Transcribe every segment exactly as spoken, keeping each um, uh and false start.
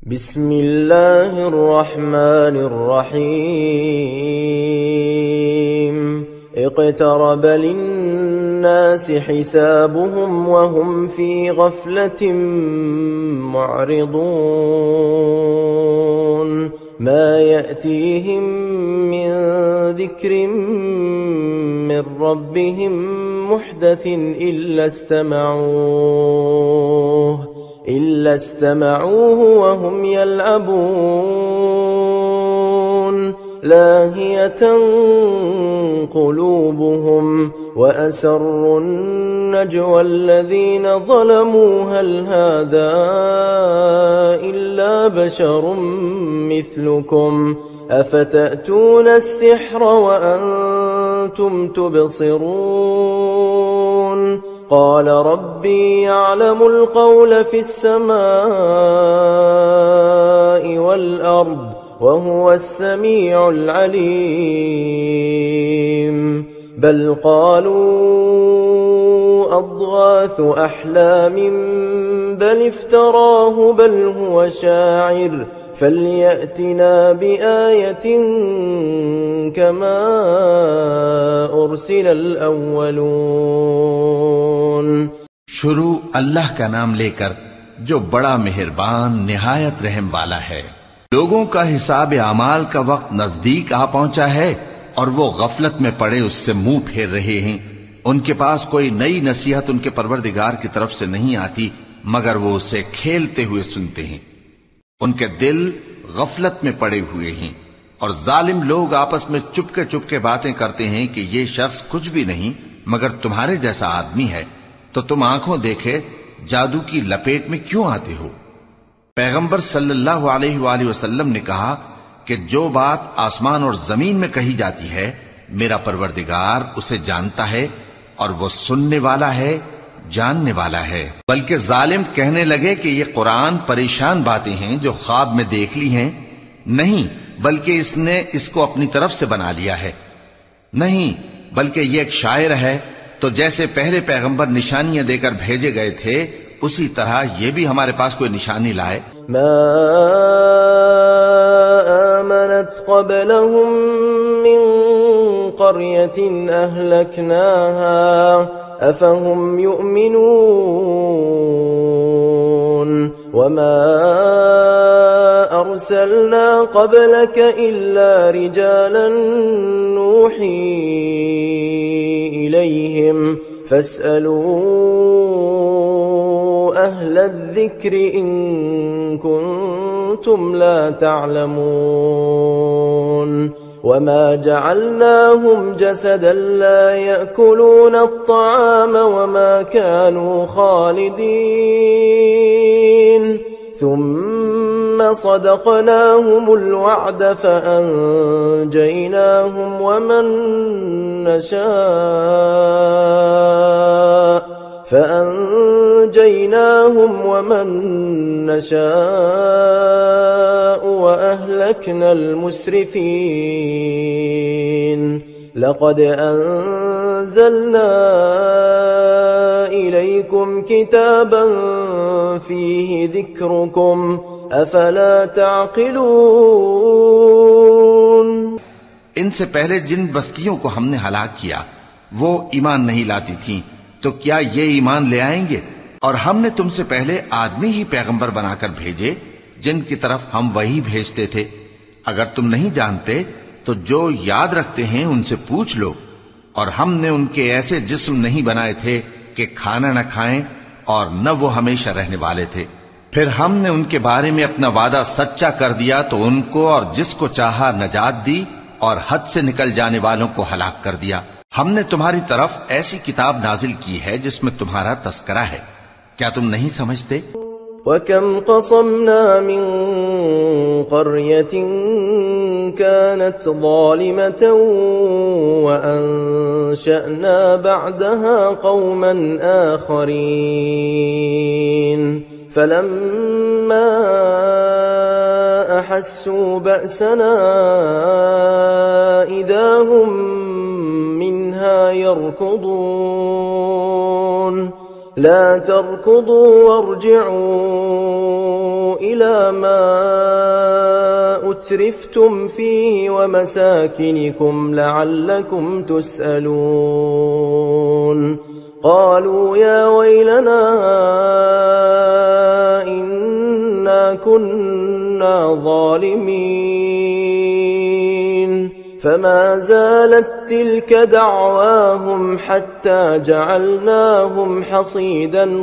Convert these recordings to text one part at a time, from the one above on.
بسم الله الرحمن الرحيم اقترب للناس حسابهم وهم في غفلة معرضون ما يأتيهم من ذكر من ربهم محدث إلا استمعوه إلا استمعوه وهم يلعبون لاهية قلوبهم وأسروا النجوى الذين ظلموا هل هذا إلا بشر مثلكم أفتأتون السحر وأنتم تبصرون قال ربي يعلم القول في السماء والأرض وهو السميع العليم بل قالوا أضغاث أحلام بل افتراه بل هو شاعر فليأتنا بآية كما أرسل الأولون। शुरू अल्लाह का नाम लेकर जो बड़ा मेहरबान निहायत रहम वाला है। लोगों का हिसाब अमाल का वक्त नजदीक आ पहुंचा है और वो गफलत में पड़े उससे मुंह फेर रहे हैं। उनके पास कोई नई नसीहत उनके परवरदिगार की तरफ से नहीं आती मगर वो उसे खेलते हुए सुनते हैं। उनके दिल गफलत में पड़े हुए हैं और जालिम लोग आपस में चुपके चुपके बातें करते हैं कि ये शख्स कुछ भी नहीं मगर तुम्हारे जैसा आदमी है, तो तुम आंखों देखे जादू की लपेट में क्यों आते हो। पैगंबर सल्लल्लाहु अलैहि वसल्लम ने कहा कि जो बात आसमान और जमीन में कही जाती है मेरा परवरदिगार उसे जानता है और वो सुनने वाला है, जानने वाला है। बल्कि जालिम कहने लगे कि ये कुरान परेशान बातें हैं जो ख्वाब में देख ली हैं। नहीं, बल्कि इसने इसको अपनी तरफ से बना लिया है। नहीं, बल्कि ये एक शायर है। तो जैसे पहले पैगंबर निशानियां देकर भेजे गए थे उसी तरह ये भी हमारे पास कोई निशानी लाए। मा आमनत क़ब्लहुम मिन क़र्यतिन अहलकनाहा अफहुम युमिनून वमा अरसलना क़ब्लक इल्ला रिजालन नूही इलैहिम फस्अलू अहल الذिक्र इन कुन्तुम ला तअलमून وما جعلناهم جسدا لا يأكلون الطعام وما كانوا خالدين ثم صدقناهم الوعد فأنجيناهم ومن نشاء فأنجيناهم ومن نشاء وأهلكنا المسرفين لقد أنزلنا إليكم كتابا فيه ذكركم أفلا تعقلون। इनसे पहले जिन बस्तियों को हमने हलाक किया वो ईमान नहीं लाती थीं, तो क्या ये ईमान ले आएंगे। और हमने तुमसे पहले आदमी ही पैगंबर बनाकर भेजे जिनकी तरफ हम वही भेजते थे। अगर तुम नहीं जानते तो जो याद रखते हैं उनसे पूछ लो। और हमने उनके ऐसे जिस्म नहीं बनाए थे कि खाना न खाएं और न वो हमेशा रहने वाले थे। फिर हमने उनके बारे में अपना वादा सच्चा कर दिया तो उनको और जिसको चाहा नजात दी और हद से निकल जाने वालों को हलाक कर दिया। हमने तुम्हारी तरफ ऐसी किताब नाजिल की है जिसमें तुम्हारा तस्करा है, क्या तुम नहीं समझते। वकम क़समना मिन क़र्यतिन कानत ज़ालिमतन व अंशअना बअदहा क़ौमन आख़रीन फलम्मा अहस्सू बअसना इज़ा हुम मिन्हा यरकुदून لا تركضوا وارجعوا إلى ما أترفتم فيه ومساكنكم لعلكم تسألون قالوا يا ويلنا إنا كنا ظالمين فما زالت تلك دعواهم حتى جعلناهم حصيدا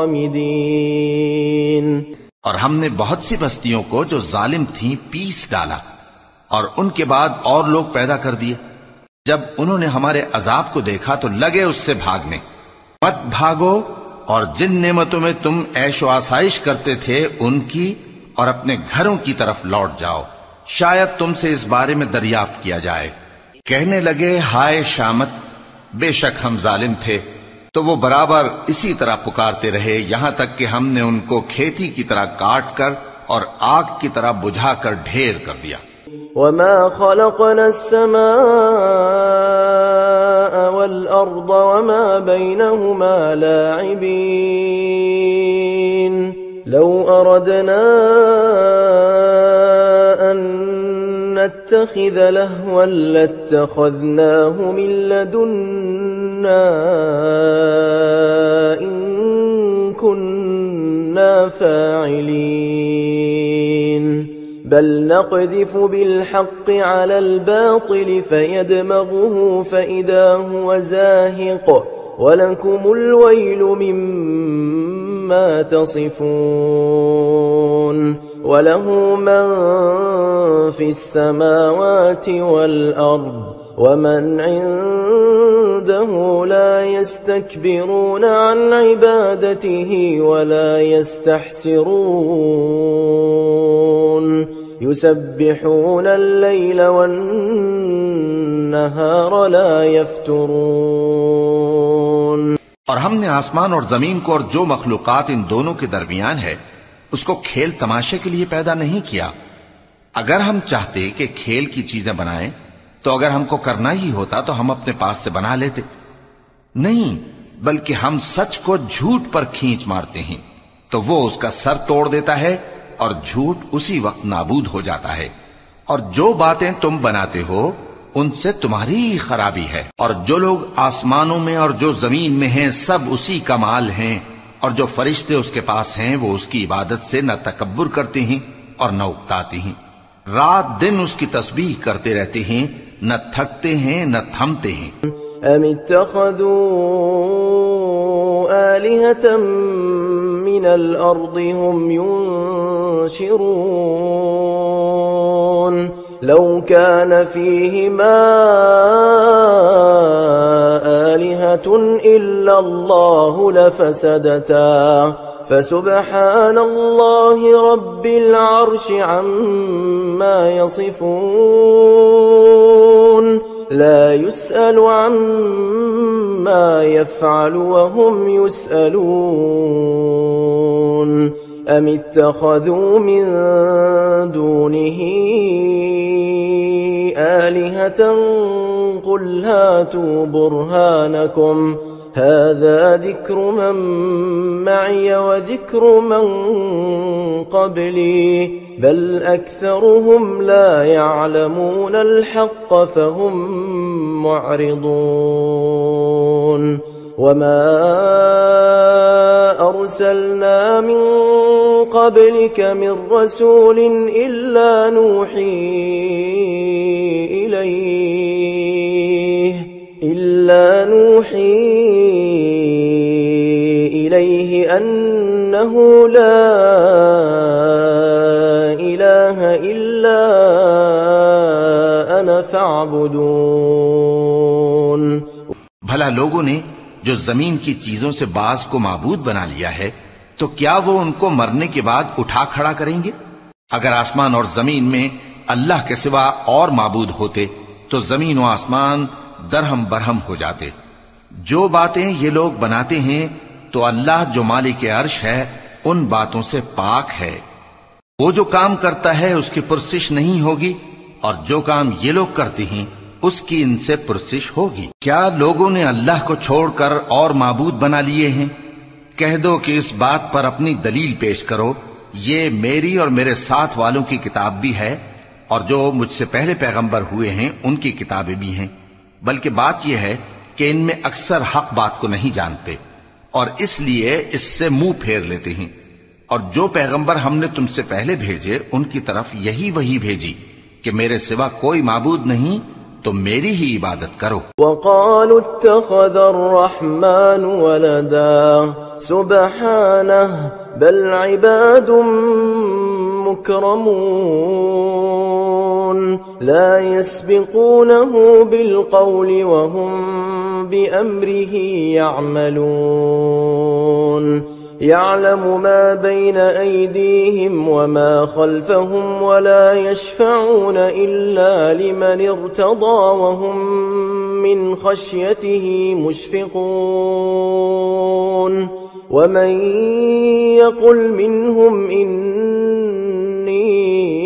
خامدين. اور ہم نے بہت سی بستیوں کو جو ظالم تھیں پیس ڈالا اور ان کے بعد اور لوگ پیدا کر دیے. جب انہوں نے ہمارے عذاب کو دیکھا تو لگے اس سے بھاگنے. مت بھاگو اور جن نعمتوں میں تم عیش و آسائش کرتے تھے ان کی اور اپنے گھروں کی طرف لوٹ جاؤ، شاید تم سے اس بارے میں دریافت کیا جائے. کہنے لگے ہائے شامت، بے شک ہم ظالم تھے. تو وہ برابر اسی طرح پکارتے رہے یہاں تک کہ ہم نے ان کو کھیتی کی طرح کاٹ کر اور آگ کی طرح بجھا کر ڈھیر کر دیا. وما خلقنا السماء والأرض وما بينهما لاعبين لو أردنا أن نتخذ لهوا لاتخذناه من لدنا إن كنا فاعلين بل نقذف بالحق على الباطل فيدمغه فإذا هو زاهق ولكم الويل مما تصفون وله من في السماوات والأرض ومن عنده لا يستكبرون عن عبادته ولا يستحسرون يسبحون الليل والنهار لا يفترون. اور ہم نے آسمان اور زمین کو اور جو مخلوقات ان دونوں کے درمیان ہے اس کو کھیل تماشے کے لیے پیدا نہیں کیا. اگر ہم چاہتے کہ کھیل کی چیزیں بنائیں تو اگر ہم کو کرنا ہی ہوتا تو ہم اپنے پاس سے بنا لیتے. نہیں، بلکہ ہم سچ کو جھوٹ پر کھینچ مارتے ہیں تو وہ اس کا سر توڑ دیتا ہے اور جھوٹ اسی وقت نابود ہو جاتا ہے. اور جو باتیں تم بناتے ہو ان سے تمہاری ہی خرابی ہے. اور جو لوگ آسمانوں میں اور جو زمین میں ہیں سب اسی کا مال ہیں، اور جو فرشتے اس کے پاس ہیں وہ اس کی عبادت سے نہ تکبر کرتے ہیں اور نہ اکتاتے ہیں. رات دن اس کی تسبیح کرتے رہتے ہیں، نہ تھکتے ہیں نہ تھمتے ہیں. ام اتخذوا آلهة من الأرض هم ينشرون لو كان فيهما آلهة إلا الله لفسدتا فسبحان الله رب العرش عما يصفون لا يسأل عما يفعل وهم يسألون أم اتخذوا من دونه آلهة قل هاتوا برهانكم هذا ذكر من معي وذكر من قبلي بل أكثرهم لا يعلمون الحق فهم معرضون. وما أرسلنا من قبلك من رسول إلا نوحي إليه إلا نوحي إليه أنه لا إله إلا أنا فاعبدون. بھلا لوگوں نے جو زمین کی چیزوں سے بعض کو معبود بنا لیا ہے تو کیا وہ ان کو مرنے کے بعد اٹھا کھڑا کریں گے؟ اگر آسمان اور زمین میں اللہ کے سوا اور معبود ہوتے تو زمین و آسمان درہم برہم ہو جاتے. جو باتیں یہ لوگ بناتے ہیں تو اللہ جو مالک عرش ہے ان باتوں سے پاک ہے. وہ جو کام کرتا ہے اس کی پرسش نہیں ہوگی اور جو کام یہ لوگ کرتے ہیں اس کی ان سے پرسش ہوگی. کیا لوگوں نے اللہ کو چھوڑ کر اور معبود بنا لیے ہیں؟ کہہ دو کہ اس بات پر اپنی دلیل پیش کرو، یہ میری اور میرے ساتھ والوں کی کتاب بھی ہے، اور جو مجھ سے پہلے پیغمبر ہوئے ہیں ان کی کتابیں بھی ہیں، بلکہ بات یہ ہے کہ ان میں اکثر حق بات کو نہیں جانتے، اور اس لیے اس سے منہ پھیر لیتے ہیں۔ اور جو پیغمبر ہم نے تم سے پہلے بھیجے ان کی طرف یہی وحی بھیجی کہ میرے سوا کوئی معبود نہیں، تو میری ہی عبادت کرو۔ وقالوا اتخذ الرحمن ولدا سبحانه بل عباد مكرمون لا يسبقونه بالقول وهم بأمره يعملون يعلم ما بين أيديهم وما خلفهم ولا يشفعون إلا لمن ارتضى وهم من خشيته مشفقون ومن يقل منهم إني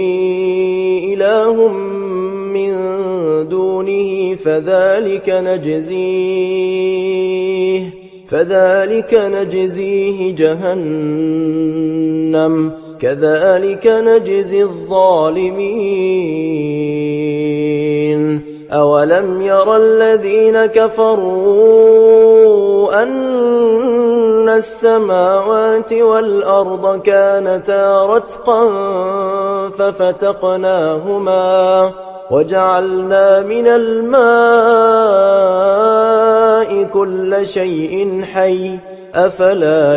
إله من دونه فذلك نجزيه فذلك نجزيه جهنم كذلك نجزي الظالمين أولم ير الذين كفروا أن السماوات والأرض كانتا رتقا ففتقناهما وجعلنا من الماء كل شيء حي افلا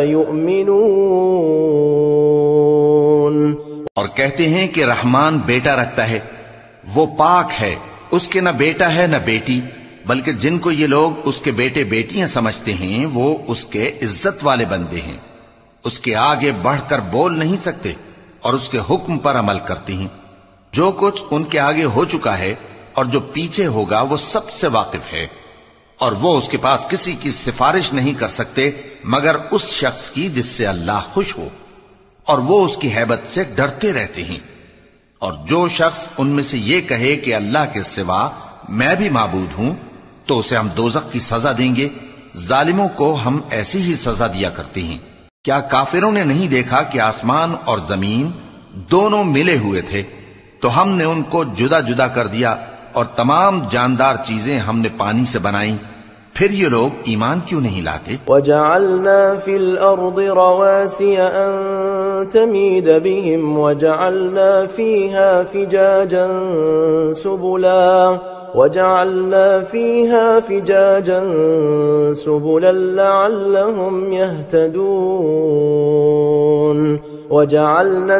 يؤمنون۔ اور کہتے ہیں کہ رحمان بیٹا رکھتا ہے، وہ پاک ہے، اس کے نہ بیٹا ہے نہ بیٹی، بلکہ جن کو یہ لوگ اس کے بیٹے بیٹیاں سمجھتے ہیں وہ اس کے عزت والے بندے ہیں، اس کے آگے بڑھ کر بول نہیں سکتے اور اس کے حکم پر عمل کرتے ہیں۔ جو کچھ ان کے آگے ہو چکا ہے اور جو پیچھے ہوگا وہ سب سے واقف ہے، اور وہ اس کے پاس کسی کی سفارش نہیں کر سکتے مگر اس شخص کی جس سے اللہ خوش ہو، اور وہ اس کی ہیبت سے ڈرتے رہتے ہیں۔ اور جو شخص ان میں سے یہ کہے کہ اللہ کے سوا میں بھی معبود ہوں تو اسے ہم دوزخ کی سزا دیں گے، ظالموں کو ہم ایسی ہی سزا دیا کرتے ہیں۔ کیا کافروں نے نہیں دیکھا کہ آسمان اور زمین دونوں ملے ہوئے تھے تو ہم نے ان کو جدا جدا کر دیا، اور تمام جاندار چیزیں ہم نے پانی سے بنائیں، پھر یہ لوگ ایمان کیوں نہیں لاتے؟ وَجَعَلْنَا فِي الْأَرْضِ رَوَاسِيَ أَن تَمِيدَ بِهِمْ وَجَعَلْنَا فِيهَا فِجَاجًا سُبُلًا وَجَعَلْنَا فِيهَا فِجَاجًا سُبُلًا لَعَلَّهُمْ يَهْتَدُونَ وَجَعَلْنَا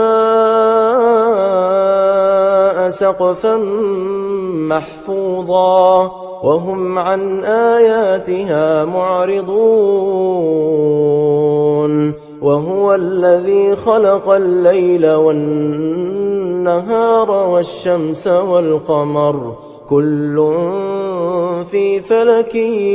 السَّمَاءَ سَقْفًا مَحْفُوظًا وَهُمْ عَنْ آيَاتِهَا مُعْرِضُونَ وَهُوَ الَّذِي خَلَقَ اللَّيْلَ وَالنَّهَارَ وَالشَّمْسَ وَالْقَمَرَ كُلٌّ فِي فَلَكٍ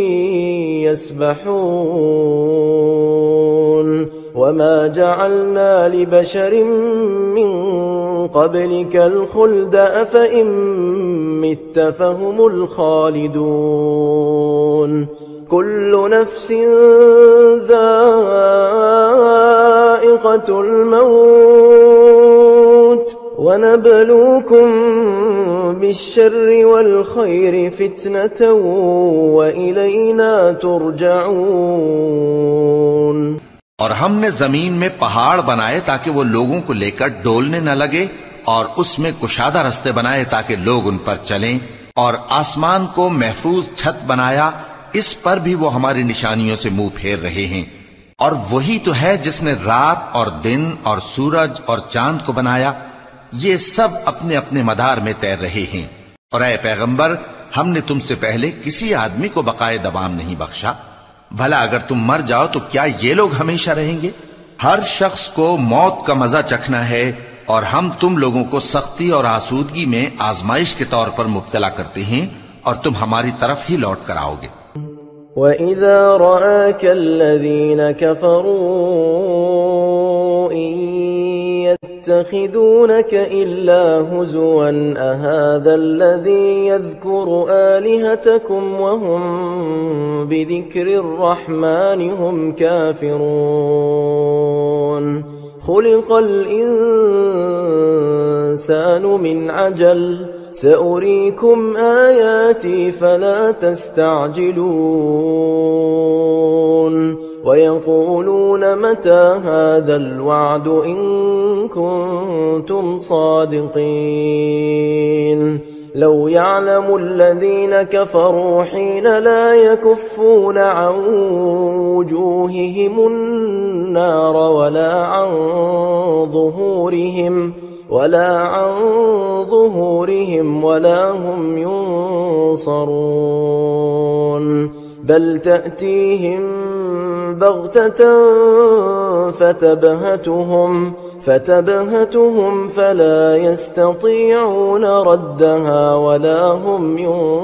يَسْبَحُونَ وَمَا جَعَلْنَا لِبَشَرٍ مِّن قَبْلِكَ الْخُلْدَ أَفَإِن مِّتَّ فَهُمُ الْخَالِدُونَ كُلُّ نَفْسٍ ذَائِقَةُ الْمَوْتِ وَنَبْلُوكُم بِالشَّرِّ وَالْخَيْرِ فِتْنَةً وَإِلَيْنَا تُرْجَعُونَ۔ اور ہم نے زمین میں پہاڑ بنائے تاکہ وہ لوگوں کو لے کر ڈولنے نہ لگے، اور اس میں کشادہ رستے بنائے تاکہ لوگ ان پر چلیں، اور آسمان کو محفوظ چھت بنایا، اس پر بھی وہ ہماری نشانیوں سے منہ پھیر رہے ہیں۔ اور وہی تو ہے جس نے رات اور دن اور سورج اور چاند کو بنایا، یہ سب اپنے اپنے مدار میں تیر رہے ہیں۔ اور اے پیغمبر، ہم نے تم سے پہلے کسی آدمی کو بقائے دوام نہیں بخشا، بھلا اگر تم مر جاؤ تو کیا یہ لوگ ہمیشہ رہیں گے؟ ہر شخص کو موت کا مزہ چکھنا ہے، اور ہم تم لوگوں کو سختی اور آسودگی میں آزمائش کے طور پر مبتلا کرتے ہیں، اور تم ہماری طرف ہی لوٹ کر آؤ گے۔ وَإِذَا رَآكَ الَّذِينَ كَفَرُوا إِن يتخذونك إلا هزوا أهذا الذي يذكر آلهتكم وهم بذكر الرحمن هم كافرون خلق الإنسان من عجل سأريكم آياتي فلا تستعجلون ويقولون متى هذا الوعد إن كنتم صادقين لو يعلم الذين كفروا حين لا يكفون عن وجوههم النار ولا عن ظهورهم ولا عن ظهورهم ولا هم ينصرون بل تأتيهم بغتة فتبهتهم فتبهتهم فلا يستطيعون ردها ولا هم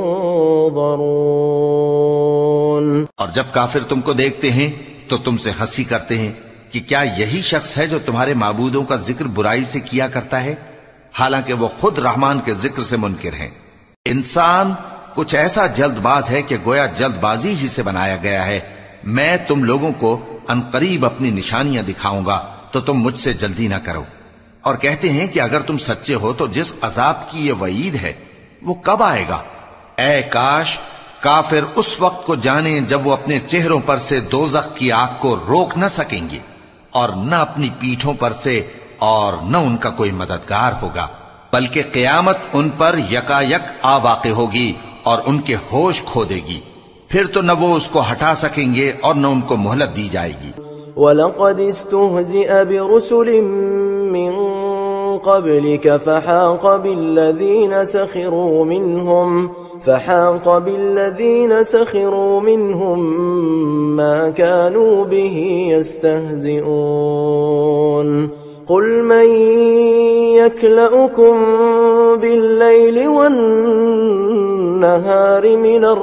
ينظرون। और जब काफिर तुमको देखते हैं तो तुमसे हंसी करते हैं कि क्या यही शख्स है जो तुम्हारे माबूदों का जिक्र बुराई से किया करता है, हालांकि वो खुद रहमान के जिक्र से मुनकिर हैं। इंसान कुछ ऐसा जल्दबाज है कि गोया जल्दबाजी ही से बनाया गया है। मैं तुम लोगों को अनकरीब अपनी निशानियां दिखाऊंगा तो तुम मुझसे जल्दी ना करो। और कहते हैं कि अगर तुम सच्चे हो तो जिस अजाब की ये वईद है वो कब आएगा। ऐ काश काफिर उस वक्त को जाने जब वो अपने चेहरों पर से दोज़ख की आग को रोक न सकेंगे और न अपनी पीठों पर से और न उनका कोई मददगार होगा, बल्कि क़यामत उन पर यकायक आ वाक़े होगी और उनके होश खो देगी। फिर तो न वो उसको हटा सकेंगे और न उनको मोहलत दी जाएगी। वलक़द इस्तुहज़िअ बिरुसुलिम मिन क़ब्लिक फ़हाक़ बिल्लज़ीन सख़िरू मिनहुम फ़हाक़ बिल्लज़ीन सख़िरू मिनहुम मा कानू बिही यस्तहज़िऊन क़ुल मन यक्लउकुम बिल्लैलि वन्नहारि मिनर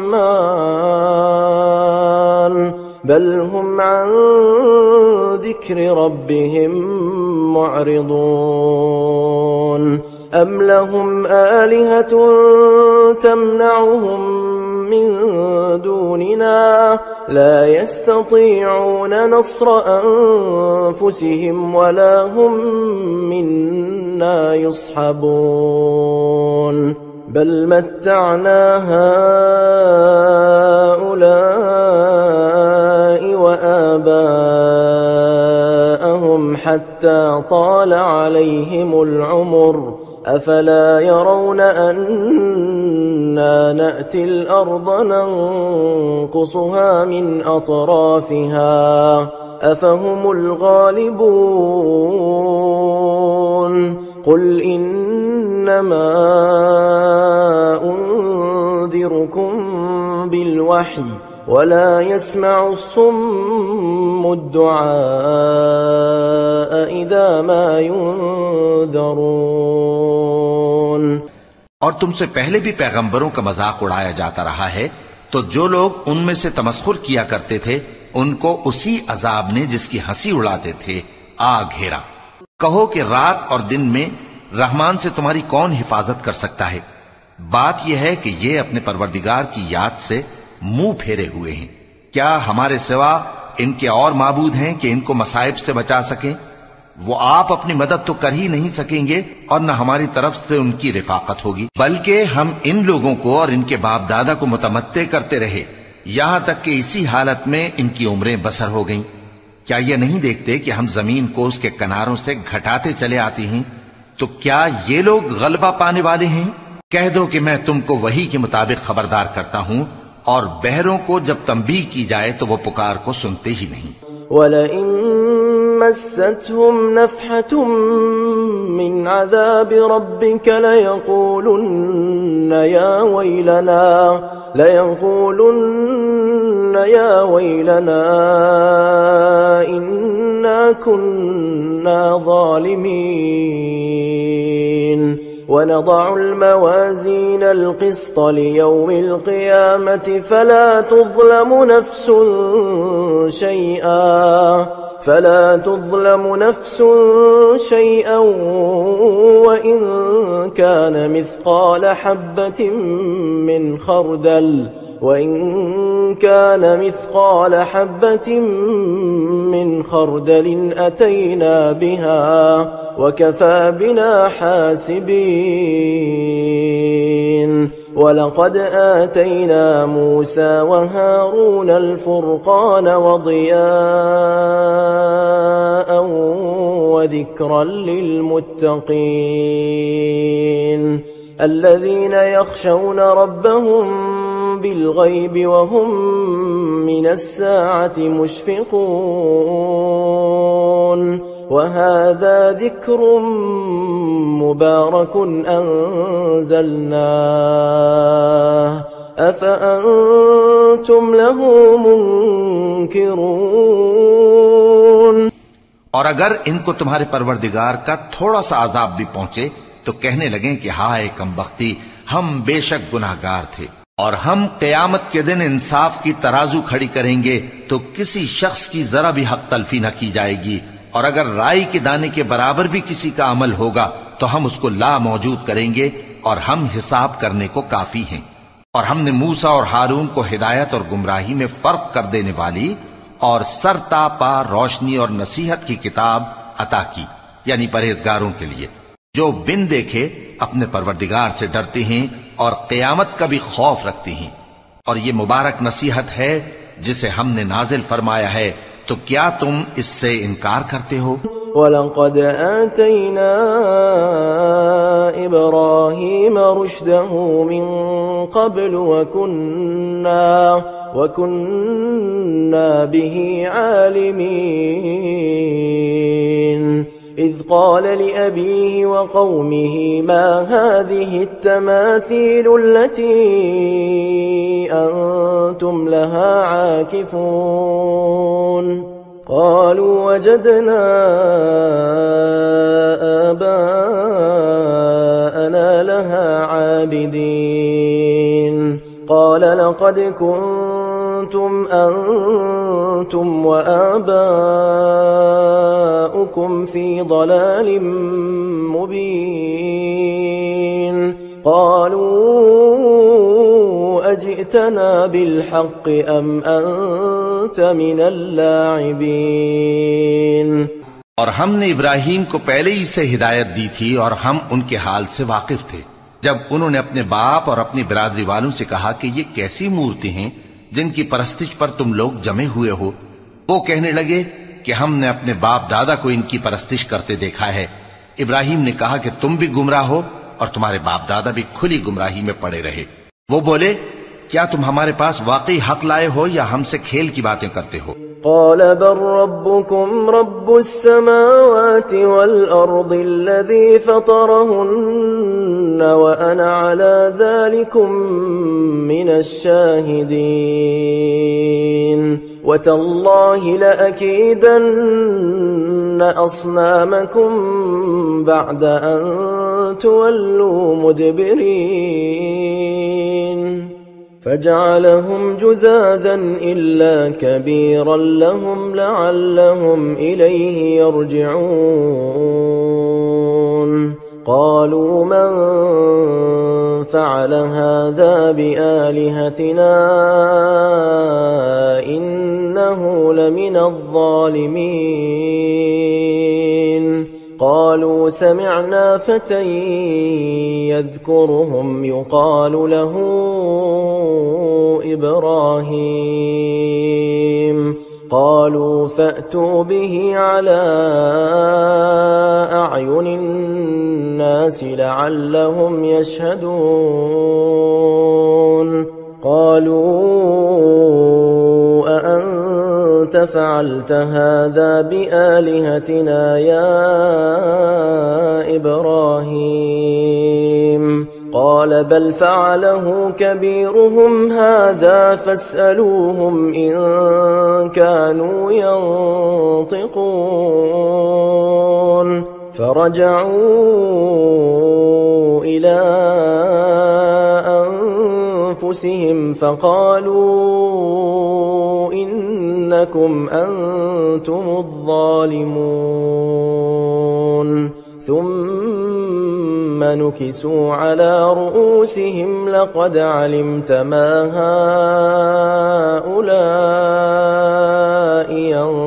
रहमान बल हुम अन ज़िक्रि रब्बिहिम मुअरिदून अम लहुम आलिहतुन तमनउहुम मिन दूनिना ला यस्ततीऊन नस्र अनफुसिहिम वला हुम मिन्ना युस्हबून बल मत्तअना हाउलाइ वआबाअहुम हत्ता ताल अलैहिमुल उमर अफला यरौन अन्ना नअतिल अर्द नंकुसुहा मिन अतराफिहा अफहुमुल गालिबून कुल इन्नमा उन्दिरुकुम बिलवही वला यस्मउ सुम्मु दुआअ इज़ा मा युनज़रून। और तुमसे पहले भी पैगंबरों का मजाक उड़ाया जाता रहा है, तो जो लोग उनमें से तमस्खुर किया करते थे उनको उसी अजाब ने जिसकी हंसी उड़ाते थे आ घेरा। कहो कि रात और दिन में रहमान से तुम्हारी कौन हिफाजत कर सकता है। बात यह है कि ये अपने परवरदिगार की याद से मुंह फेरे हुए हैं। क्या हमारे सिवा इनके और माबूद हैं कि इनको मसाइब से बचा सकें। वो आप अपनी मदद तो कर ही नहीं सकेंगे और न हमारी तरफ से उनकी रिफाकत होगी, बल्कि हम इन लोगों को और इनके बाप दादा को मुतमत्ते करते रहे, यहां तक कि इसी हालत में इनकी उम्रें बसर हो गईं। क्या ये नहीं देखते कि हम जमीन को उसके किनारों से घटाते चले आते हैं। तो क्या ये लोग गलबा पाने वाले हैं। कह दो कि मैं तुमको वही के मुताबिक खबरदार करता हूं, और बहरों को जब तंबीह की जाए तो वो पुकार को सुनते ही नहीं। वलइन मस्सतहुम नफ़हतुम मिन अज़ाब रब्बिक लयक़ूलुन्न या वैलना लयक़ूलुन्न या वैलना इन्ना कुन्ना ज़ालिमीन ونضع الموازين القسط ليوم القيامة فلا تظلم نفس شيئا فلا تظلم نفس شيئا وإن كان مثقال حبة من خردل وإن كان مثقال حبة من خردل أتينا بها وكفى بنا حاسبين. ولقد آتينا موسى وهارون الفرقان وضياء وذكرا للمتقين الذين يخشون ربهم بالغيب وهم من الساعة مشفقون. وهذا ذكر مبارك أنزلناه أفأنتم له منكرون। और अगर इनको तुम्हारे परवरदिगार का थोड़ा सा अजाब भी पहुंचे तो कहने लगे कि हाय कमबख्ती, हम बेशक गुनाहगार थे और हम क़यामत के दिन इंसाफ की तराजू खड़ी करेंगे तो किसी शख्स की जरा भी हक तलफी न की जाएगी। और अगर राई के दाने के बराबर भी किसी का अमल होगा तो हम उसको ला मौजूद करेंगे और हम हिसाब करने को काफी हैं। और हमने मूसा और हारून को हिदायत और गुमराही में फर्क कर देने वाली और सरतापा रोशनी और नसीहत की किताब अता की, यानी परहेजगारों के लिए जो बिन देखे अपने परवरदिगार से डरते हैं और क़यामत का भी खौफ रखते हैं। और ये मुबारक नसीहत है जिसे हमने नाजिल फरमाया है, तो क्या तुम इससे इनकार करते हो? वलक़द आतैना इब्राहीम रुश्दहू मिन क़ब्ल वकुन्ना वकुन्ना बिही आलिमीन। إذ قال لأبيه وقومه ما هذه التماثيل التي أنتم لها عاكفون قالوا وجدنا آباءنا لها عابدين قال لقد كنتم أنتم وآباؤكم في ضلال مبين قالوا أجئتنا بالحق أم أنت من اللاعبين। और हमने इब्राहीम को पहले ही से हिदायत दी थी और हम उनके हाल से वाकिफ थे। जब उन्होंने अपने बाप और अपनी बिरादरी वालों से कहा कि ये कैसी मूर्ति हैं जिनकी परस्तिश पर तुम लोग जमे हुए हो, वो कहने लगे कि हमने अपने बाप दादा को इनकी परस्तिश करते देखा है। इब्राहीम ने कहा कि तुम भी गुमराह हो और तुम्हारे बाप दादा भी खुली गुमराही में पड़े रहे। वो बोले, क्या तुम हमारे पास वाकई हक लाए हो या हमसे खेल की बातें करते हो? قال بل ربكم رب السماوات والأرض الذي فطرهن وأنا على ذلكم من الشاهدين وتالله لأكيدن أصنامكم بعد أن تولوا مدبرين فجعلهم جذاذا إلا كبيرا لهم لعلهم إليه يرجعون قالوا من فعل هذا بآلهتنا إنه لمن الظالمين قالوا سمعنا فتى يذكرهم يقال له إبراهيم قالوا فأتوا به على أعين الناس لعلهم يشهدون قالوا أأنت فعلت هذا بآلهتنا يا إبراهيم قال بل فعله كبيرهم هذا فاسألوهم إن كانوا ينطقون فرجعوا إلى أنفسهم فقالوا إنكم أنتم الظالمون ثم نكسوا على رؤوسهم لقد علمت ما هؤلاء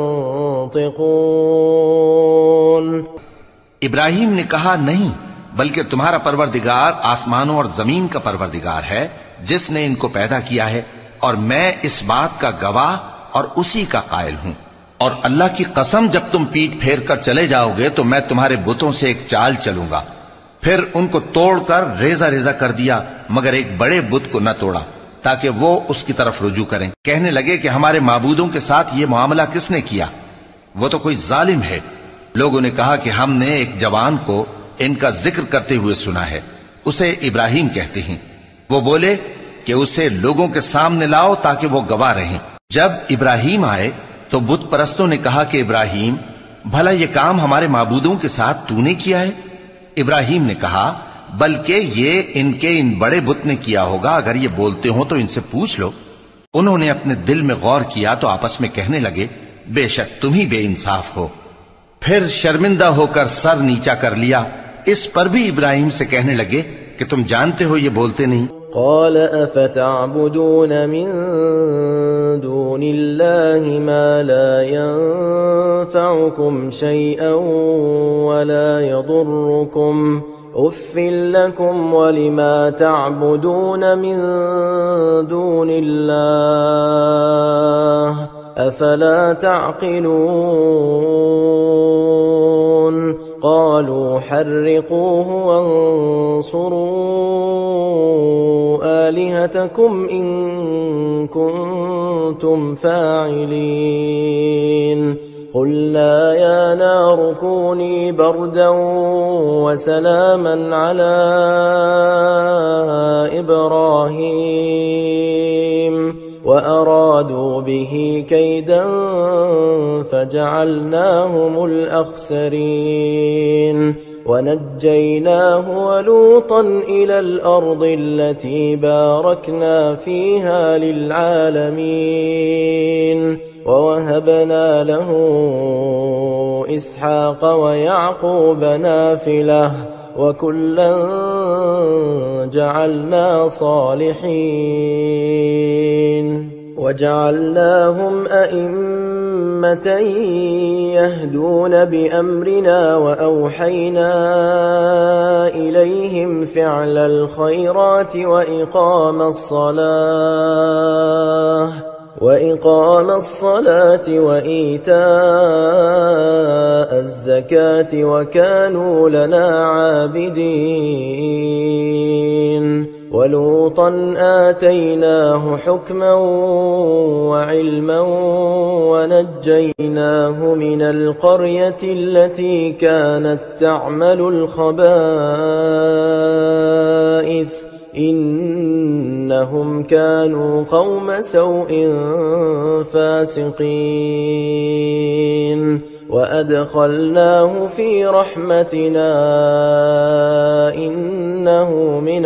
ينطقون। इब्राहिम ने कहा, नहीं, बल्कि तुम्हारा परवरदिगार आसमानों और जमीन का परवरदिगार है जिसने इनको पैदा किया है, और मैं इस बात का गवाह और उसी का कायल हूं। और अल्लाह की कसम, जब तुम पीठ फेर कर चले जाओगे तो मैं तुम्हारे बुतों से एक चाल चलूंगा। फिर उनको तोड़कर रेजा रेजा कर दिया, मगर एक बड़े बुत को न तोड़ा ताकि वो उसकी तरफ रुजू करें। कहने लगे कि हमारे माबूदों के साथ ये मामला किसने किया, वो तो कोई जालिम है। लोगों ने कहा कि हमने एक जवान को इनका जिक्र करते हुए सुना है, उसे इब्राहिम कहते हैं। वो बोले कि उसे लोगों के सामने लाओ ताकि वो गवाह रहें। जब इब्राहिम आए तो बुत परस्तों ने कहा कि इब्राहिम, भला ये काम हमारे माबूदों के साथ तूने किया है? इब्राहिम ने कहा, बल्कि ये इनके इन बड़े बुत ने किया होगा। अगर ये बोलते हो तो इनसे पूछ लो। उन्होंने अपने दिल में गौर किया तो आपस में कहने लगे, बेशक तुम ही बेइंसाफ हो। फिर शर्मिंदा होकर सर नीचा कर लिया। इस पर भी इब्राहिम से कहने लगे कि तुम जानते हो ये बोलते नहीं। قال أفتعبدون من دون الله ما لا ينفعكم شيئا ولا يضركم أف لكم ولما تعبدون من دون الله أفلا تعقلون قالوا حرقوه وانصروا آلهتكم إن كنتم فاعلين قلنا يا نار كوني بردا وسلاما على إبراهيم وأرادوا به كيدا فجعلناهم الأخسرين ونجيناه ولوطا إلى الأرض التي باركنا فيها للعالمين ووهبنا له إسحاق ويعقوب نافلة وكلا جعلنا صالحين وجعلناهم أئمة يهدون بأمرنا وأوحينا إليهم فعل الخيرات وإقام الصلاة وإقام الصلاة وإيتاء الزكاة وكانوا لنا عابدين ولوطا آتيناه حكما وعلما ونجيناه من القرية التي كانت تعمل الخبائث إنهم كانوا قوم سوء فاسقين وأدخلناه في رحمتنا إنه من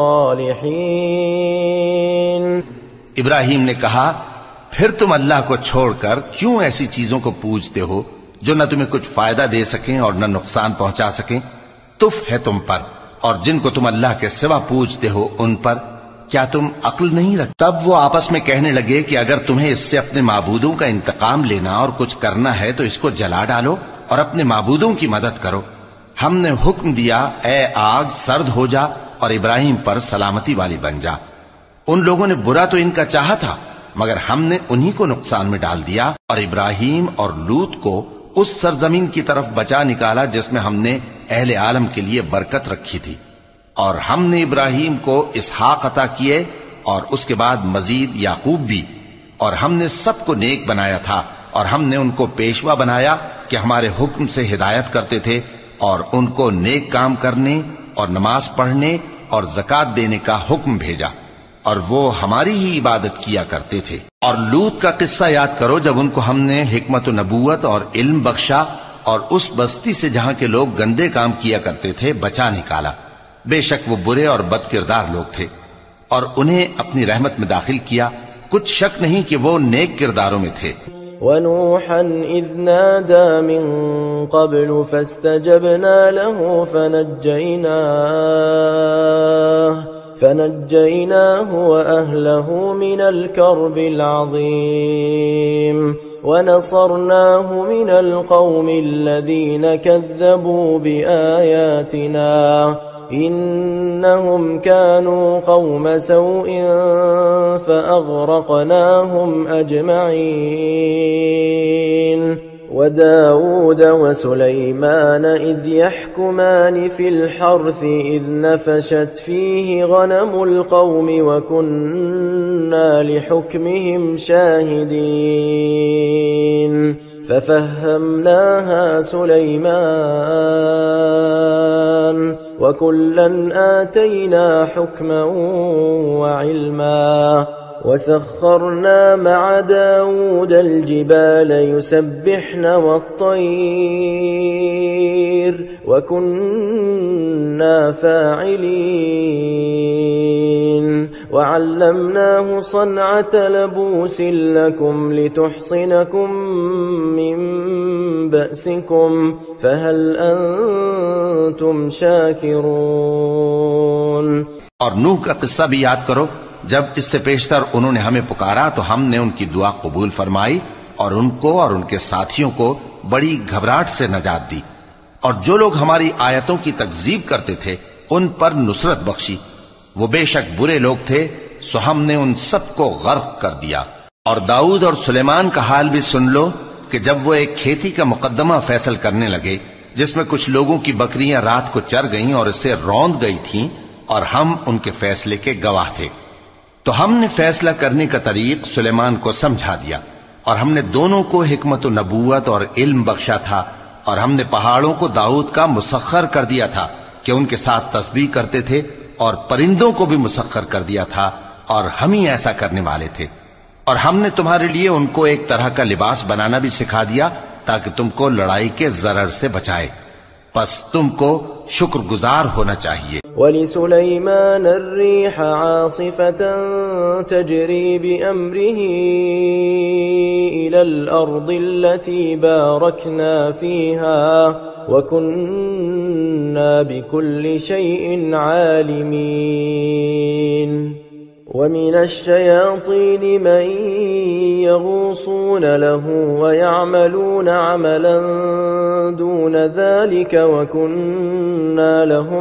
الصالحين। इब्राहिम ने कहा, फिर तुम अल्लाह को छोड़कर क्यों ऐसी चीजों को पूजते हो जो न तुम्हें कुछ फायदा दे सकें और न नुकसान पहुंचा सकें? तुफ है तुम पर और जिनको तुम अल्लाह के सिवा पूजते हो उन पर, क्या तुम अक्ल नहीं रखते? तब वो आपस में कहने लगे कि अगर तुम्हें इससे अपने माबूदों का इंतकाम लेना और कुछ करना है तो इसको जला डालो और अपने माबूदों की मदद करो। हमने हुक्म दिया, ए आग सर्द हो जा और इब्राहिम पर सलामती वाली बन जा। उन लोगों ने बुरा तो इनका चाहा था, मगर हमने उन्हीं को नुकसान में डाल दिया और इब्राहिम और लूत को उस सरजमीन की तरफ बचा निकाला जिसमें हमने अहले आलम के लिए बरकत रखी थी। और हमने इब्राहिम को इसहाक अता किए और उसके बाद मजीद याकूब भी। और हमने सबको नेक बनाया था और हमने उनको पेशवा बनाया कि हमारे हुक्म से हिदायत करते थे और उनको नेक काम करने और नमाज पढ़ने और ज़कात देने का हुक्म भेजा और वो हमारी ही इबादत किया करते थे। और लूत का किस्सा याद करो जब उनको हमने हिकमत नबूवत और इल्म बख्शा और उस बस्ती से जहां के लोग गंदे काम किया करते थे बचा निकाला। بے شک وہ برے اور بد کردار لوگ تھے، اور انہیں اپنی رحمت میں داخل کیا، کچھ شک نہیں کہ وہ نیک کرداروں میں تھے۔ وَنُوحًا إِذْ نَادَى مِن قَبْلُ فَاسْتَجَبْنَا لَهُ فَنَجَّيْنَاهُ فَنَجَّيْنَاهُ وَأَهْلَهُ مِنَ الْكَرْبِ الْعَظِيمِ وَنَصَرْنَاهُ مِنَ الْقَوْمِ الَّذِينَ كَذَّبُوا بِآيَاتِنَا إِنَّهُمْ كَانُوا قَوْمَ سَوْءٍ فَأَغْرَقْنَاهُمْ أَجْمَعِينَ وَدَاوُودَ وَسُلَيْمَانَ إِذْ يَحْكُمَانِ فِي الْحَرْثِ إِذْ نَفَشَتْ فِيهِ غَنَمُ الْقَوْمِ وَكُنَّا لِحُكْمِهِمْ شَاهِدِينَ فَفَهَّمْنَاهَا سُلَيْمَانَ وَكُلًّا آتَيْنَا حُكْمًا وَعِلْمًا وَسَخَّرْنَا مَعَ دَاوُودَ الْجِبَالَ يُسَبِّحْنَ وَالطَّيْرَ وَكُنَّا فَاعِلِينَ وَعَلَّمْنَاهُ صَنْعَةَ لَبُوسٍ لَكُمْ لِتُحْصِنَكُمْ مِنْ بَأْسِكُمْ فَهَلْ أَنْتُمْ شَاكِرُونَ۔ اور نوح کا قصہ بھی یاد کرو، جب اس سے پیشتر انہوں نے ہمیں پکارا تو ہم نے ان کی دعا قبول فرمائی اور ان کو اور ان کے ساتھیوں کو بڑی گھبراہٹ سے نجات دی، اور جو لوگ ہماری آیتوں کی تکذیب کرتے تھے ان پر نصرت بخشی۔ وہ بے شک برے لوگ تھے، سو ہم نے ان سب کو غرق کر دیا۔ اور داؤد اور سلیمان کا حال بھی سن لو کہ جب وہ ایک کھیتی کا مقدمہ فیصل کرنے لگے جس میں کچھ لوگوں کی بکریاں رات کو چر گئیں اور اسے روند گئی تھیں، اور ہم ان کے فیصلے کے گواہ تھے، تو ہم نے فیصلہ کرنے کا طریق سلیمان کو سمجھا دیا، اور ہم نے دونوں کو حکمت و نبوت اور علم بخشا تھا، اور ہم نے پہاڑوں کو داؤد کا مسخر کر دیا تھا کہ ان کے ساتھ تسبیح کرتے تھے، اور پرندوں کو بھی مسخر کر دیا تھا، اور ہم ہی ایسا کرنے والے تھے۔ اور ہم نے تمہارے لیے ان کو ایک طرح کا لباس بنانا بھی سکھا دیا تاکہ تم کو لڑائی کے ضرر سے بچائے، پس تم کو شکر گزار ہونا چاہیے۔ وَلِسُلَيْمَانَ الرِّيحَ عَاصِفَةً تَجْرِي بِأَمْرِهِ إِلَى الْأَرْضِ الَّتِي بَارَكْنَا فِيهَا وَكُنَّا بِكُلِّ شَيْءٍ عَالِمِينَ وَمِنَ الشَّيَاطِينِ مَن يَغُوصُونَ لَهُ وَيَعْمَلُونَ عَمَلًا دُونَ ذَلِكَ وَكُنَّا لَهُمْ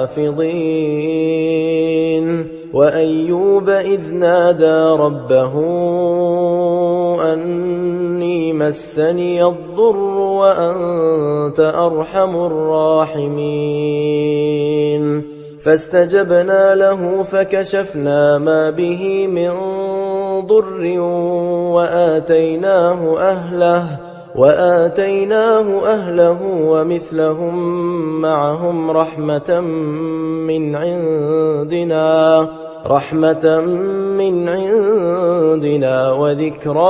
حَافِظِينَ وَأَيُّوبَ إِذْ نَادَى رَبَّهُ أَنِّي مَسَّنِيَ الضُّرُّ وَأَنْتَ أَرْحَمُ الراحمين فاستجبنا له فكشفنا ما به من ضر وآتيناه أهله وآتيناه أهله ومثلهم معهم رحمة من عندنا رحمة من عندنا وذكرى